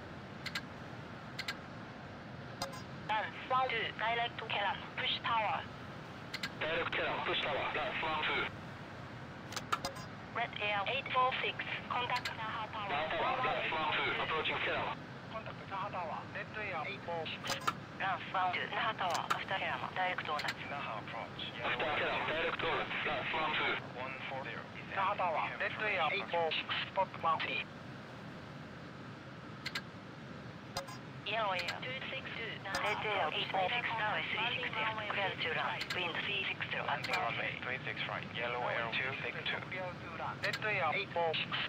Run 12, direct to Keller, push tower. Direct Keller, push tower. Left 12. Red Air 846, contact Naha Tower. Naha Tower, left 12, approaching Keller. Contact Naha Tower, Red Air 846. Run 12, Naha Tower, after Keller, direct on us. Naha approach. After Keller, direct on us. Left 12. 140. Naha Tower, Red Air 846, spot 13. Yellow Air 262, Red Air 846, runway 36 left, clear to run, wind 360 at Landing runway 36 right. Yellow Air 262. Clear to run. Red Air 846.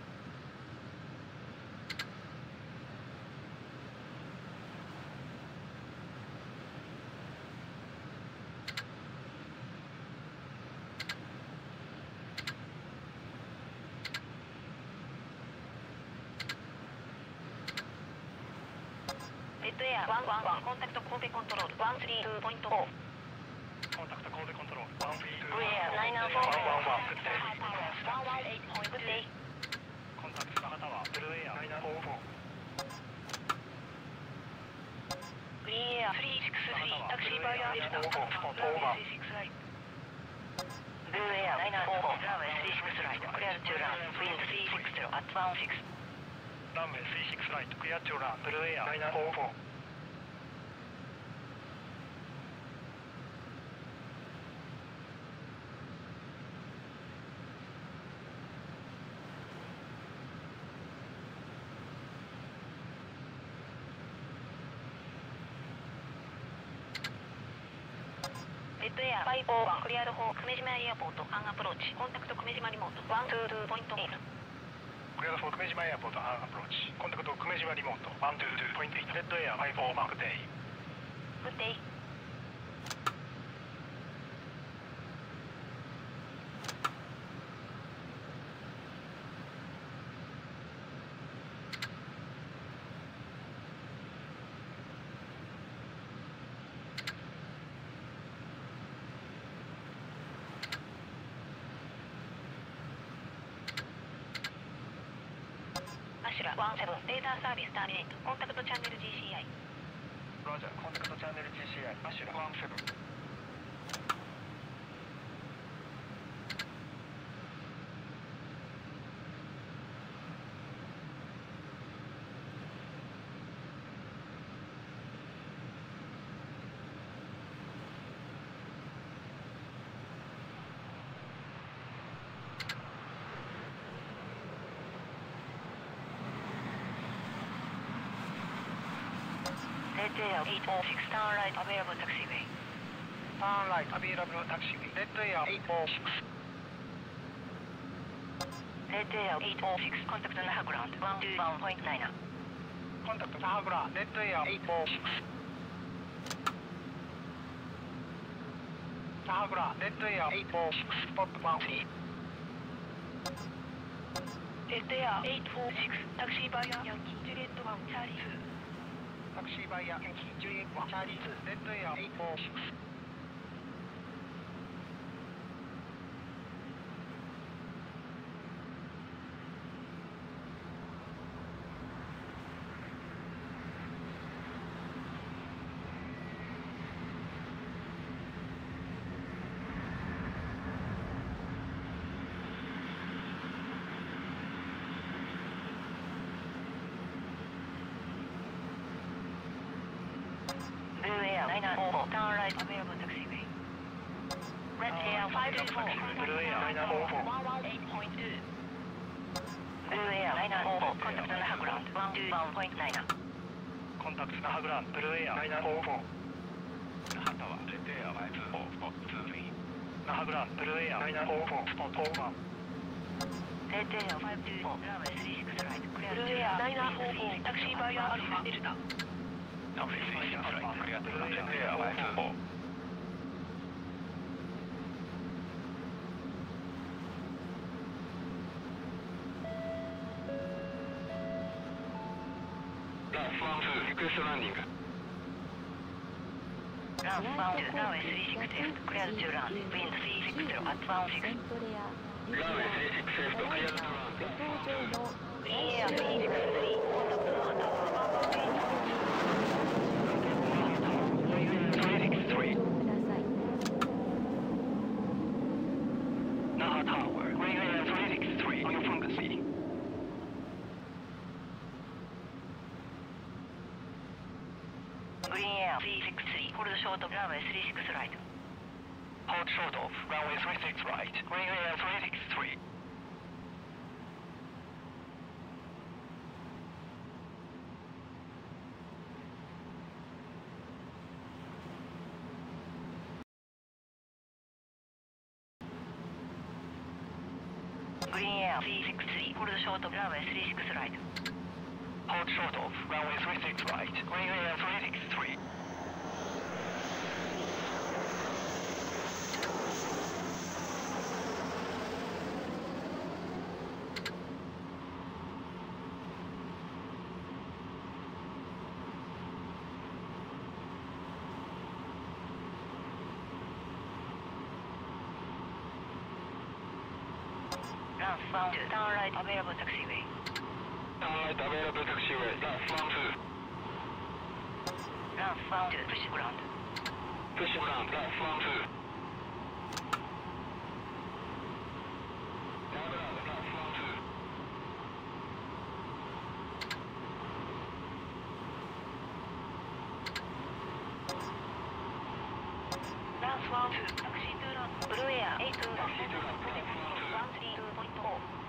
Red Air 111, contact Kobe Control 132.4. Contact Kobe Control 132. Green Air 994, 111, good day. Tower 118, good day. Contact Naha Tower, Blue Air 944. Green Air 363, taxi via left, runway 36 right. Blue Air 994, runway 36 right, clear to run, wind 360 at 16. Runway 36 right, clear to run. Blue Air 944. Red Air 501, cleared for 久米島エアポート、アンアプローチ、コンタクト久米島リモート、122.8。 Clear for 久米島エアポート and approach. Contact 久米島リモート 122.8. Red Air 541, good day. Good day. Ashura 17, radar service terminate, contact channel GCI. Roger, contact channel GCI. Ashura 17. Red Air 846, turn right, available taxiway. Turn right, available taxiway. Red Air 846. Red Air 846, contact Naha Ground 121.9. Contact Naha Ground. Red Air 846. Naha Ground. Red Air 846, spot 13. Red Air 846, taxi via Yankee Juliet 1, Charlie 2. Taxi via Yankee Juliet 1, Charlie 2. Red Air 846. Blue Air 994, turn right, available taxiway. Red Air 524, Blue Air 944. 118.2. Blue Air 994, contact Naha 121.9 コンタクト那覇グランブルーエア944 那覇タワーレッドエア524スポット23 那覇グランブルーエア944スポット1 レッドエア524ランウェイ36ライトクリアブルーエア944タクシーバイアアルファデルタランウェイ36ライトクリアトゥレッドエア524リクエストランディングランワン2ランウェイ36レフトクリアトゥランウィンド360 at 16 セントレアランウェイ36レフトクリアトゥラン予想上のグリーンエア363コンタクトの旗はワンバウンドエイト那覇タワー Green Air 363 on your frequency グリーンエア363ホールドショートランウェイ36ライト Hold short of runway 36 right Green Air 363 グリーンエア363ホールドショートランウェイ36ライト Hold short of runway 36 right Green Air 363 ランスワン2ターンライトアベイラブルタクシーウェイターンライトアベイラブルタクシーウェイランスワン2 ランスワン2プッシュグラウンドプッシュグラウンドランスワン2ターングラウンドランスワン2 ランスワン2タクシー2ランブルーエア8ランス132.4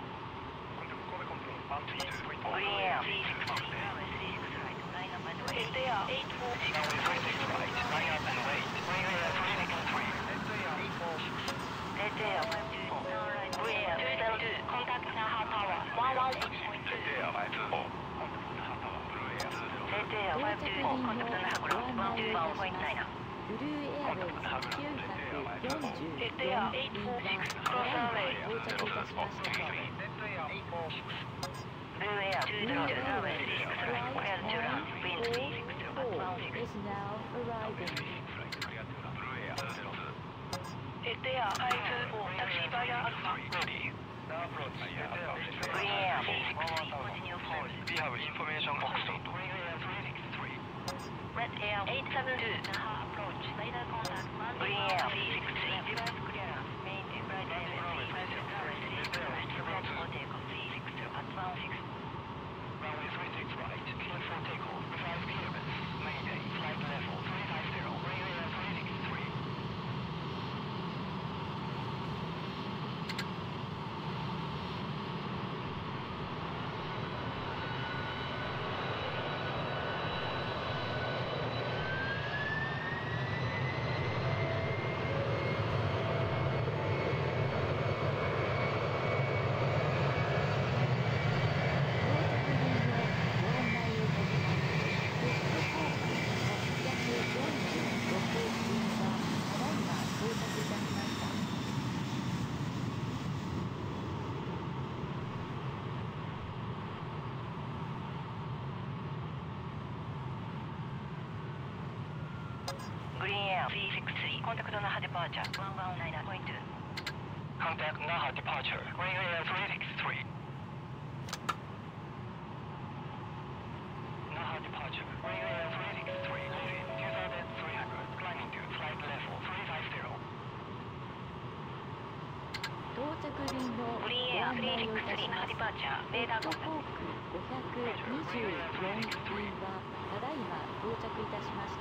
グリーンエア363ランウェイ36ライトライナーバイドレッドエア846ランウェイ36ライトライナーバイドレイトグリーンエア363レッドエア524ターンライトグリーンエア272コンタクト那覇タワー116.2 レッドエア524 レッドエア524コンタクト那覇グラウンド121.9 ブルーエアウェイ940 レッドエア846クロスランウェイ到着いたしましたブルーエア202ランウェイ36ライトクリアトゥランウィンド360 is now arriving レッドエア524タクシーバイアアルファグリーンエア463 continue forward We have information Foxtrot Green Air 363 Red Air 872 那覇 approach radar contact Green Air 363 reverse clearance maintain right runway 35 right reverse for takeoff 360 at 16 Runway 36 right clear for takeoff 5 clearance Mayday flight level 350 Green Air 363 グリーンエア363コンタクト那覇デパーチャー119.2 Contact Naha departure Green Air 363 Naha departure Green Air 363 2300 climbing to flight level 350 到着便のグリーンエア363那覇デパーチャーレーダーコンタク航空524便はただいま到着いたしました。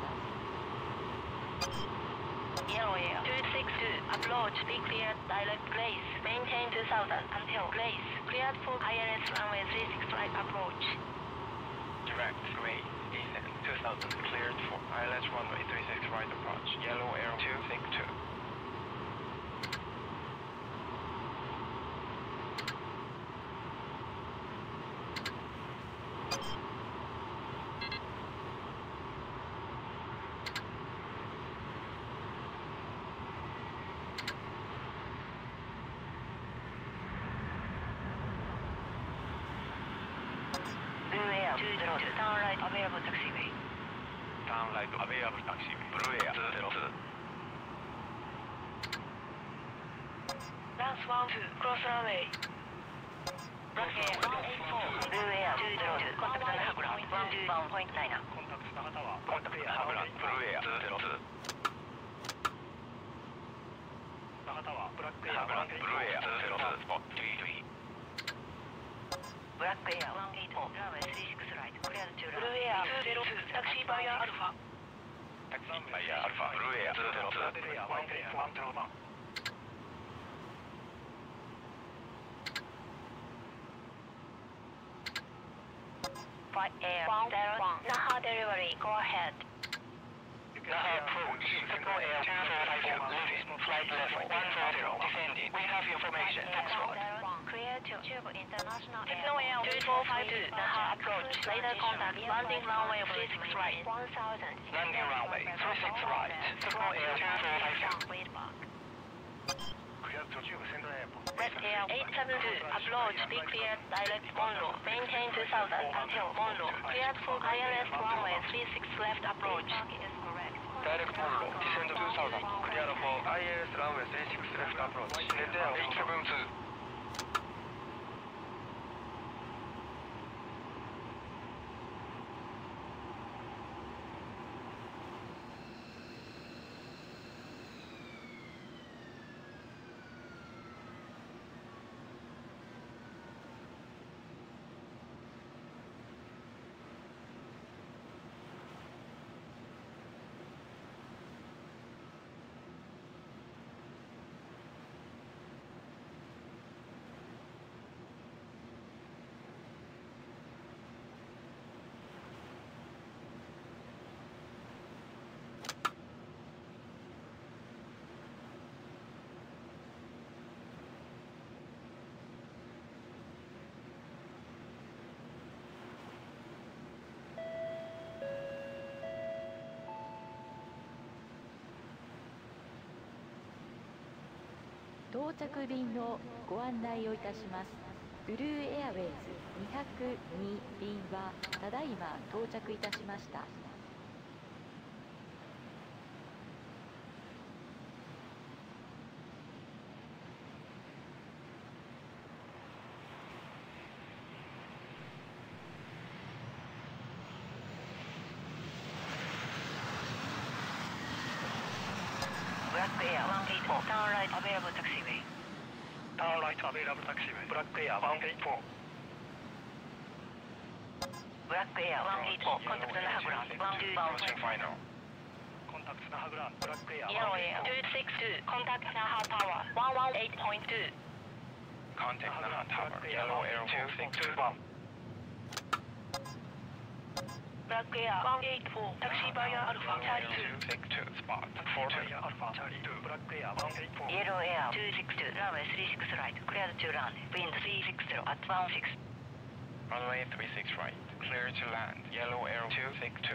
Yellow Air 262 approach be cleared direct grace maintain 2000 until grace cleared for ILS runway 36 flight approach Correct. Grade. Descent 2000. Cleared for ILS runway 36 right approach. Yellow arrow 262. Blue Air 202, turn right, available taxiway. Turn right, available taxiway. Blue Air 202. Lance 12, cross runway. Black Air 184, Blue Air 202, contact Naha ground 121.9. コンタクト長田はコンタクトハブラン、ブルーエア202。 長田はブラックエアハブラン、ブルーエア202。スポット23。 ブラックエア184、ランウェイ36ライト、クリア中ラン。ブルーエア202、タクシーバイヤーアルファ。 タクシーバイヤーアルファ、ブルーエア202。 ブルーエア10101。 Flight Air 101, Naha delivery, go ahead. Naha approach, Circle Air 245, leaving, flight level 140, descending. We have information, next one. Clear to Tube International Techno Air 2452, Naha approach, later contact, landing runway 36 right. 1000. Landing runway 36 right, Circle Air 245. Wait back. Clear to Tube Central Airport. Red Air 872, approach, be cleared, direct Monroe, maintain 2000 until Monroe, cleared for ILS runway 36 left approach. Direct Monroe, descend 2000, cleared for ILS runway 36 left approach. Red Air 872. 到着便のご案内をいたします。ブルーエアウェイズ202便はただいま到着いたしました。 Black Air 184, turn right, available taxiway. Turn right, available taxiway. Black Air 184. Black Air 184, contact Naha ground 121. Final. Contact Naha ground. Black Air Yellow Air 262, contact Naha tower 118.2. Contact Naha Tower, Yellow Air 262. Black Air 184, taxi via Alpha Charlie 262, spot 42. Alpha Charlie 2. Black Air 184. Yellow Air 262, runway 36 right, cleared to run, wind 360 at 16. Runway 36 right, clear to land, Yellow Air 262.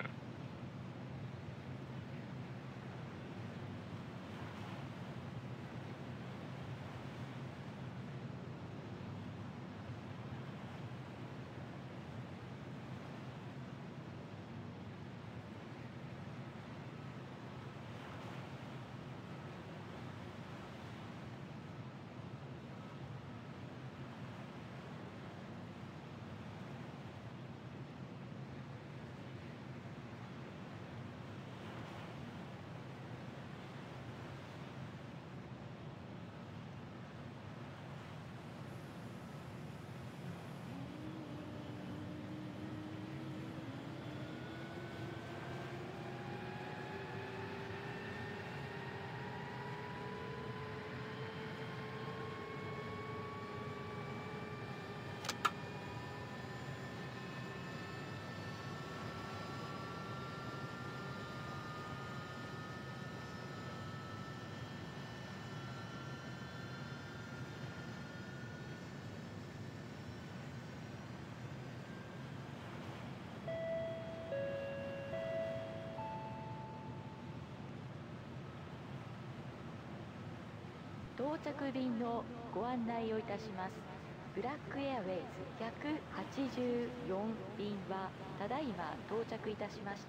到着便のご案内をいたします。ブラックエアウェイズ184便はただいま到着いたしました。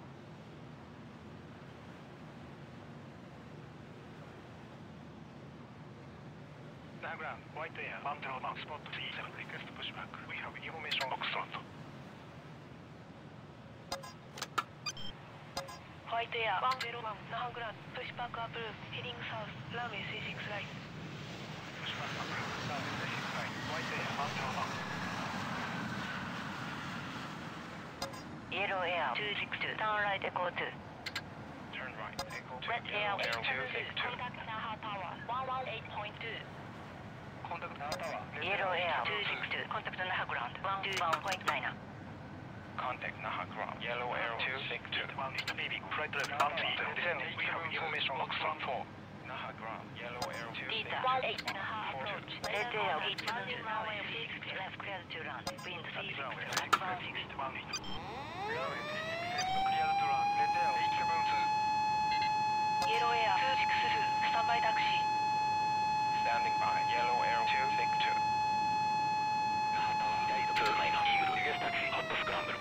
Now ground, white air, 101, spot 37, request pushback. We have information Oxford. White Air 101, Naha ground, pushback approved, heading south, runway 36 right. Pushback approved, runway 36 right, white air, 101. Yellow Air 262, turn right echo 2. Turn right, echo 2. Red Air Yellow Air 262, 262. contact Naha Tower 118.2. Contact Naha Tower. Yellow Air 262, contact Naha ground 121.9. Contact Naha ground. Yellow Air 262. Mr. BB, flight left, descend, we have information Oxford 4. Naha ground. Yellow Air 262. Theta 18, Naha approach. Red Air 872, runway 36 left, clear to run. Wind 36, advance 6. Runway 36 left, clear to run. Red Air 872. Yellow Air 262, standby taxi. Standing by. Yellow Air 262. Naha Tower, guide to Eagle, request taxi, hot scramble.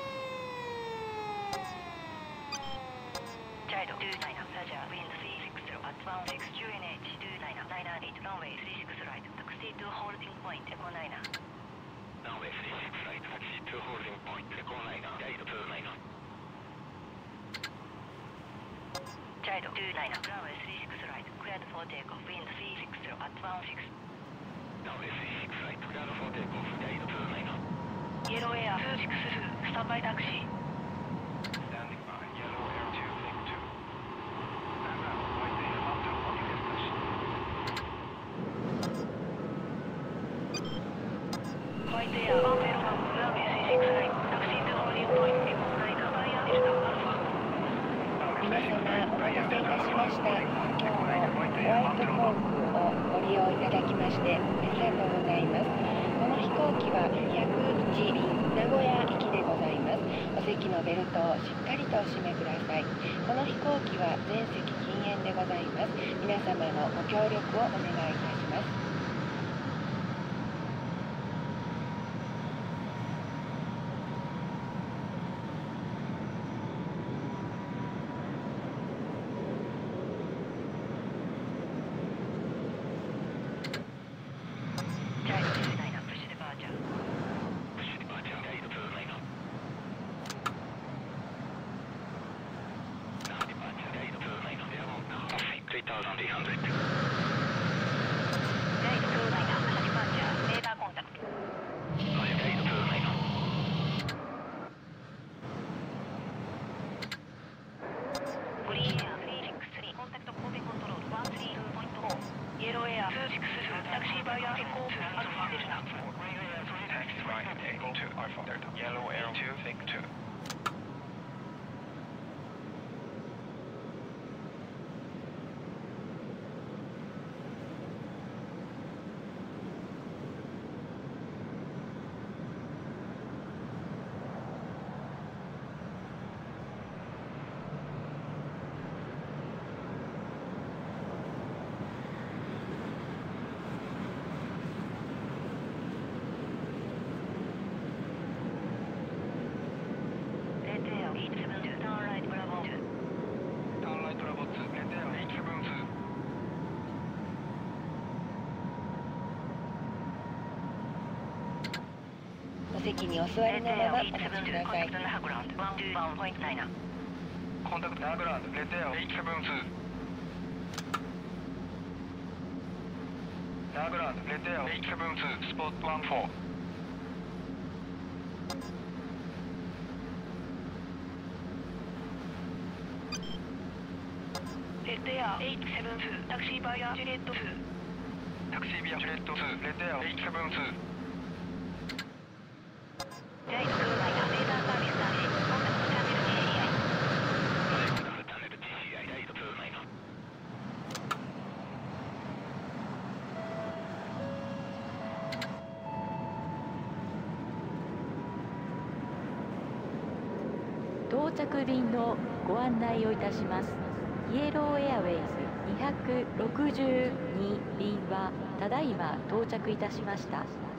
Child 29, Roger, wind 360 at 16 QNH 2998, runway 36 right, taxi to holding point, Echo 9. Runway 36 right, taxi to holding point, Echo 9, guide to 9. Child 29, runway 36 right, cleared for takeoff, wind 360 at 16. Runway 36 right, cleared for takeoff, guide to 9. Yellow Air 262, standby taxi. Standing by. Yellow Air 262. Now ground, white air, 101, request taxi. White Air 101, runway 36 right, taxi to holding point, Echo 9, Bayan Delta Alpha. 皆様お待たせいたしました。今日もホワイト航空をご利用いただきましてありがとうございます。この飛行機は101便名古屋行きでございます。お席のベルトをしっかりとお締めください。この飛行機は全席禁煙でございます。皆様のご協力をお願いいたします。 Yellow Air 262. Turn right Bravo 2, Red Air 872. お席にお座りのままお待ちください。 Contact Naha ground 121.9. Contact Naha ground, Red Air 872. Naha ground, Red Air 872, spot 14. Red Air 872, taxi via Juliet 2. Taxi via Juliet 2, Red Air 872. Right 29, radar service started. Contact channel GCI. Channel GCI, right 29. 到着便のご案内をいたします。イエローエアウェイズ 262便はただいま到着いたしました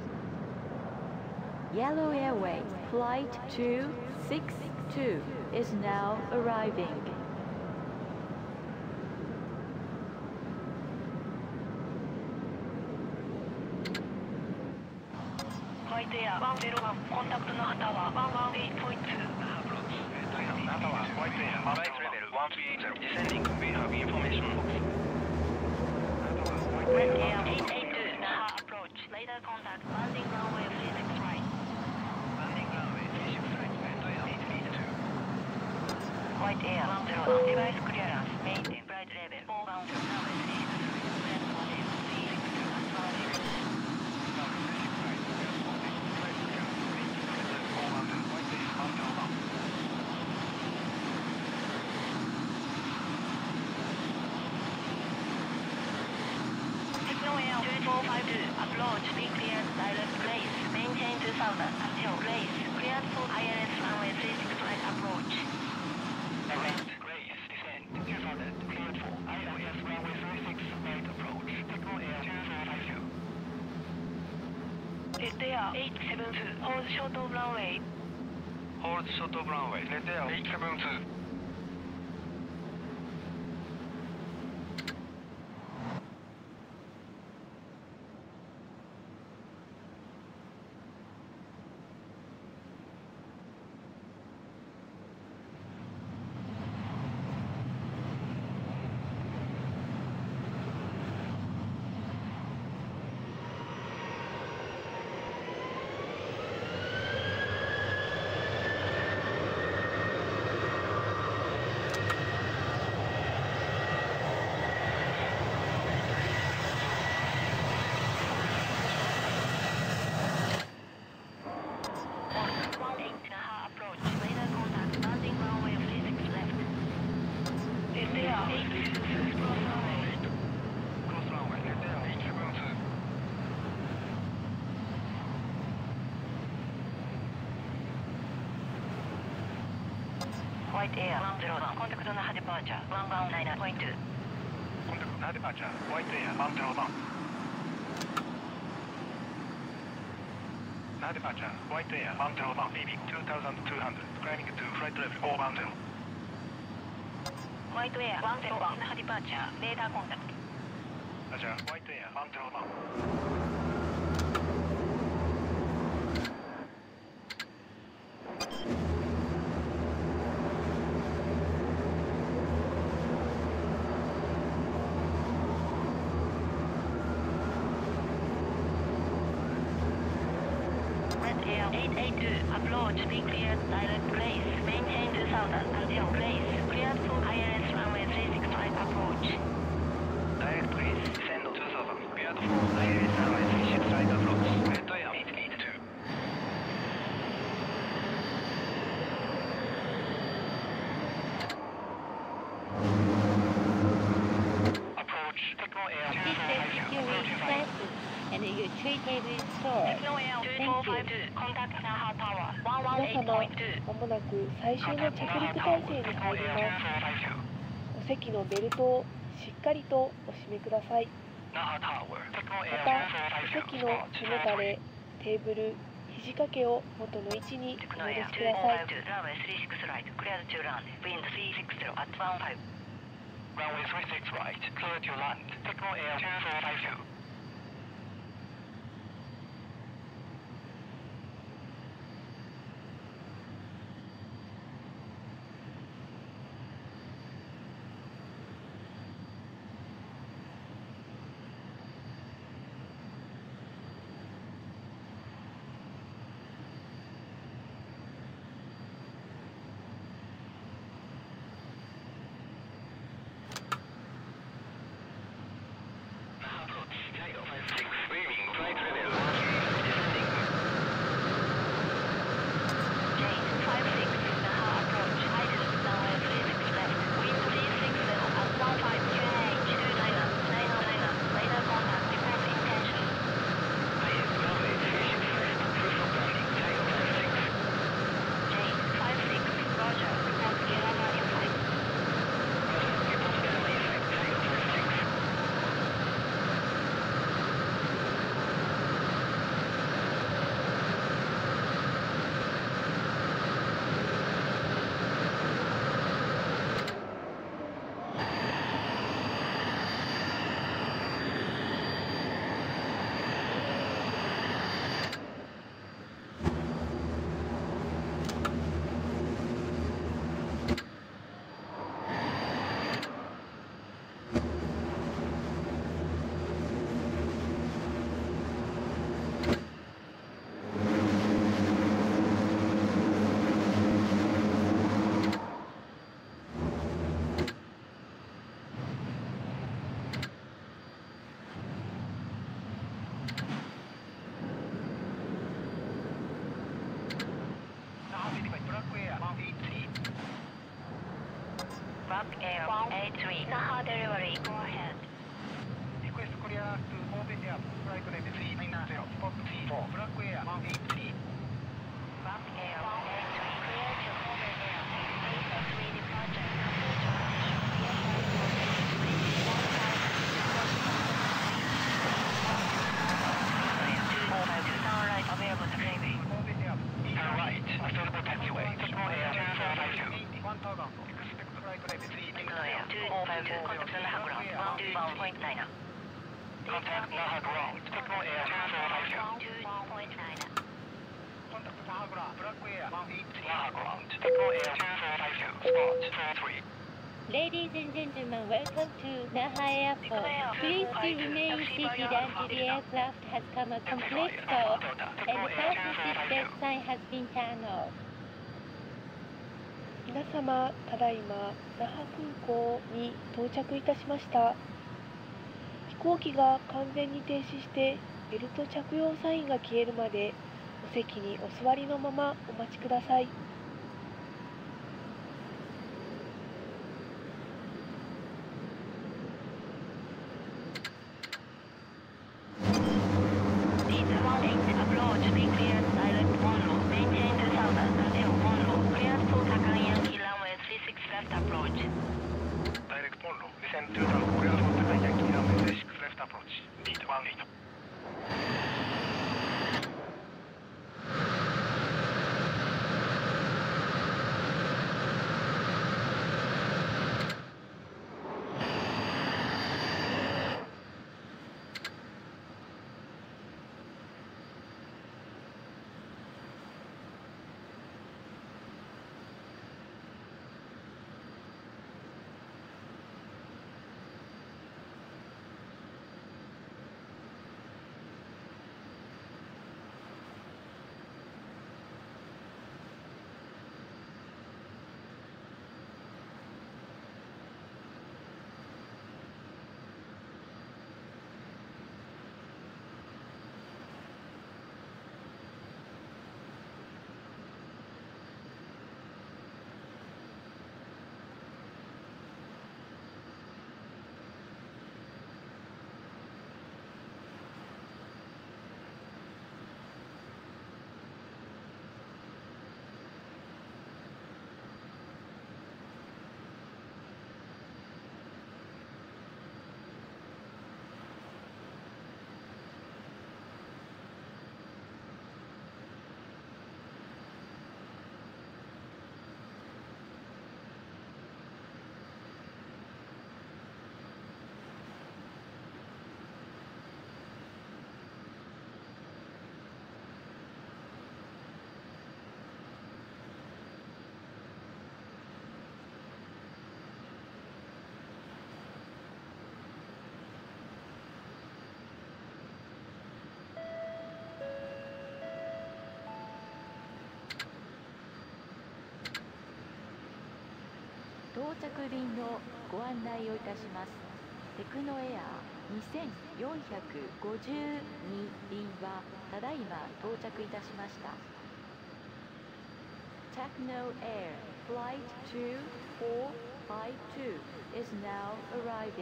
。Yellow Airways Flight 262 is now arriving. Flight Air 101コンタクトの旗は118.2 Napaはホワイトエア Flight level 130 descending. We have information. Flight Air 882 Naha approach later contact landing runway 36 right Landing runway 36 right Flight Air 101 device clearance maintain flight level 4 bound runway 36 clear for them 36 at runway Techno Air 2452 approach be cleared direct grace maintain 2000 until grace cleared for ILS runway 36 right approach Direct Grace descend 2000 cleared for ILS runway 36 right approach. Techno Air 2452. Red Air 872 hold short of runway Hold short of runway. Red Air 872. White Air 101 コンタクトのデパーチャー119.2 コンタクトデパーチャーホワイトエア101デパーチャーホワイトエア101 leaving 2200 climbing to flight level 4 bound White Air 101デパーチャーレーダーコンタクトラジャーホワイトエア101 882 approach be cleared direct grace maintain 2000 until grace cleared for ILS runway 36 right approach Direct Grace descend 2000 cleared for ILS runway 36 right approach. Red Air 882. Approach Techno Air Security 245. classes and your treated store. Techno Air 2452 contact Naha Tower 皆様、 118.2 まもなく最終の着陸態勢に入ります。お席のベルトをしっかりとお締めください。 Naha Tower. Techno ま Air た、お席の背もたれ、テーブル、肘掛けを元の位置にお Techno 戻 Air しください。 2452 runway 36 right cleared to land wind 360 at 15 Runway 36 right. Clear to land. Techno Air 2452. Back Air 183, Naha delivery, go ahead. Request clear to Kobe Air, flight level 390, spot C4, Black Air 183. Back Air 183, clear to Kobe Air, ASA3 departure, Kafue transition, Sunrise available to Navy. Kobe Air, Turn right, suitable taxiway, Techno Air 2452. 1000, expect flight level 390. Air 2452, contact Naha ground, 121.9. Contact Naha ground, Techno Air 2452. 121.9. Contact Naha ground, Black Air 183. Naha ground, Techno Air 2452, spot 43. Ladies and gentlemen, welcome to Naha Airport. Please do remain seated until the aircraft has come a complete stop and the passenger seatbelt sign has been turned off. 皆様、ただいま那覇空港に到着いたしました。飛行機が完全に停止してベルト着用サインが消えるまでお席にお座りのままお待ちください。 Approach, be clear, direct 1 low, maintain 2000, L 1 low, clear to Takan Yankee runway 36 left approach. Direct 1 low, descend 2000, clear for Takan Yankee runway 36 left approach. Lead 18. 到着便のご案内をいたします。テクノエア2452便はただいま到着いたしました。Techno Air Flight 2452 is now arriving.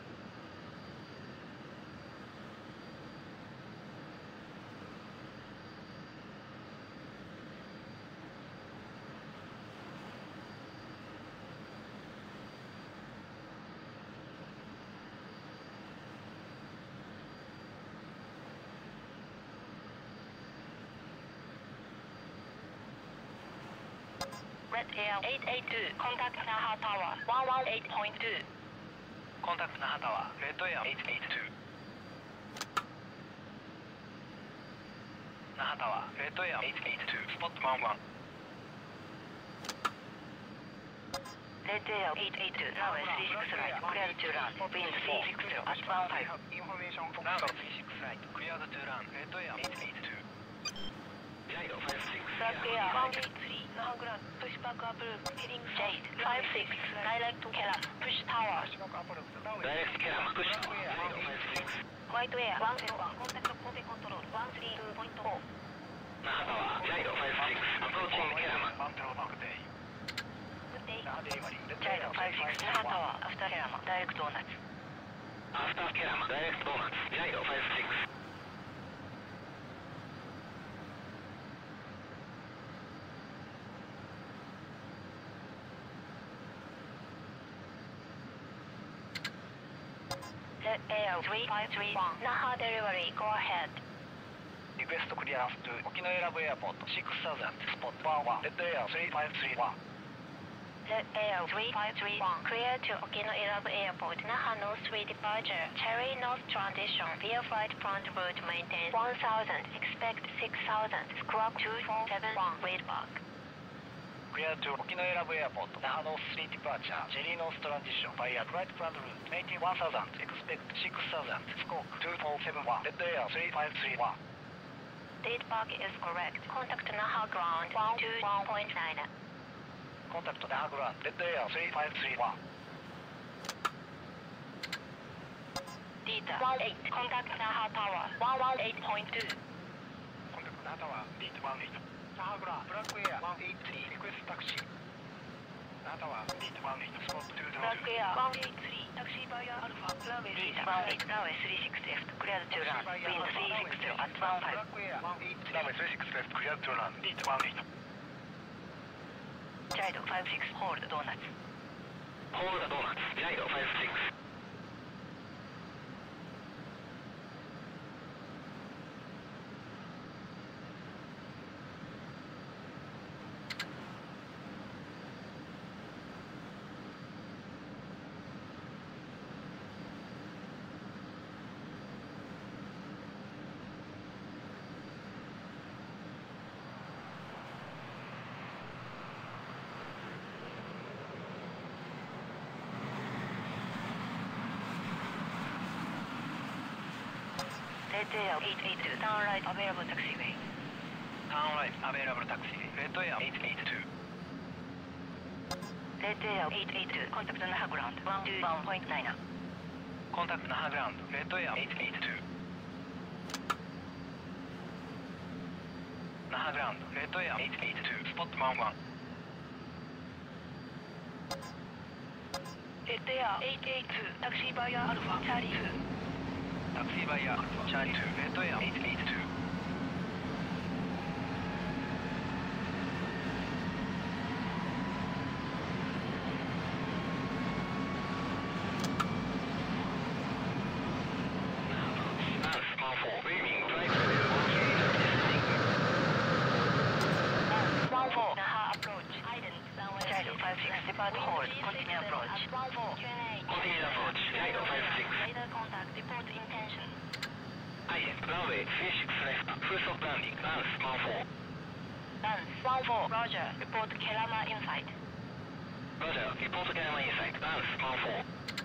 Red Air 882, contact Naha Tower 118.2. Contact Naha Tower, Red Air 882. Naha Tower, Red Air 882, spot 11. Red Air 882, runway 36 right, clear to run, wind 360 at 15. Information from Runway 36 right, cleared to run, Red Air 882. Gyro 56. Black Air 183, Naha ground, push back approach, heading Jade 56, direct to Kelam, push tower. Direct Kelam, push tower, Gyro 56. White Air 101, contact Kobe control 132.4. Naha Tower, Gyro 56, approaching Kelam. Good day. Gyro 56, After Kerama, direct donuts. After Kerama, direct donuts. Gyro 56. Red Air 3531, Naha delivery, go ahead. Request clearance to Okinawa Airport 6000, spot 11, Red Air 3531. Red Air 3531, clear to Okinawa Airport, Naha Northway departure, Cherry North transition, via flight front route maintain 1000, expect 6000, squawk 2471, wait back. Clear to Okinawa Airport, Naha North 3 departure, Cherry North transition, via flight front route maintain 1000, expect 6000, squawk 2471, Red Air 3531. Date back is correct. Contact Naha ground 121.9. Contact Naha ground, Red Air 3531. Data 18. Contact Naha tower 118.2. Contact Naha tower, Beat 18. Naha ground, Black Air 183, request taxi. Naha tower, Beat 18, spot 202. Black Air 183, taxi via Alpha, runway 18, runway 36 left, cleared to run, wind 360 at 15. Black Air 183, runway 36 left, cleared to run, Beat 18. Gyro 56, hold donuts. Hold donuts. Gyro 56. Red Air 882, turn right, available taxiway. Turn right, available taxiway. Red Air 882. Red Air 882, contact Naha ground 121.9. Contact Naha ground, Red Air 882. Naha ground, Red Air 882, spot 11. Red Air 882, taxi via Alpha, Charlie 2. Taxi via Alpha, Charlie 2, Red Air 882. Depart hold, continue approach. Continue approach. Gyro 56. Later contact, report intention. Runway 36 left. Full stop landing. Lance 14. Lance 14, Roger, report Kerama inside. Roger. Report Kerama inside. Lance 14.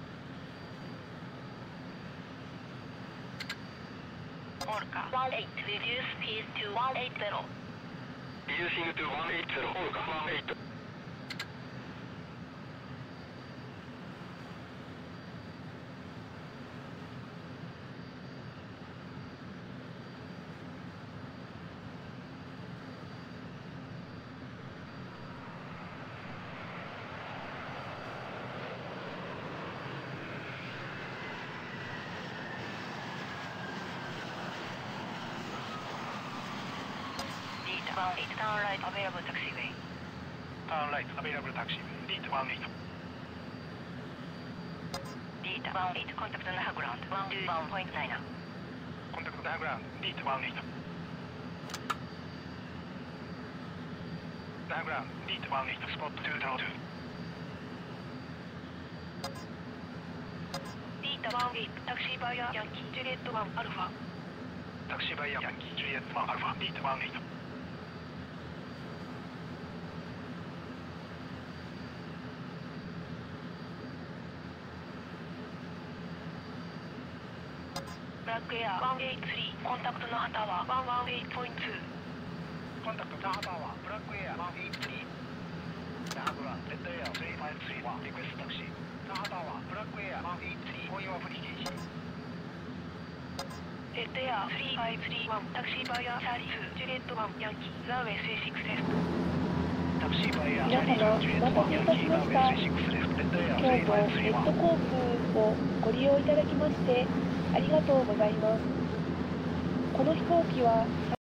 Orca 18, reduce speed to 180. Reducing to 180. Orca 18. Turn right, available taxiway. Turn right, available taxiway. Beat 18. Beat 18, contact Naha ground 121.9. Contact Naha ground, Beat 18. Naha ground, Beat 18, spot 202. Beat 18, taxi via Yankee, Juliet 1 Alpha. Taxi via Yankee, Juliet 1 Alpha, Beat 18. Black Air 183, contact Naha tower 118.2. Contact Naha tower, Black Air 183. Naha ground, Red Air 3531, request taxi. Naha tower, Black Air 183, for your application. Red Air 3531, taxi via Charlie 2, Juliet 1 Yankee, runway 36 left. Taxi via 皆様、お待たせいたしました。 runway 36 left. 今日もネット航空をご利用いただきましてありがとうございます。この飛行機は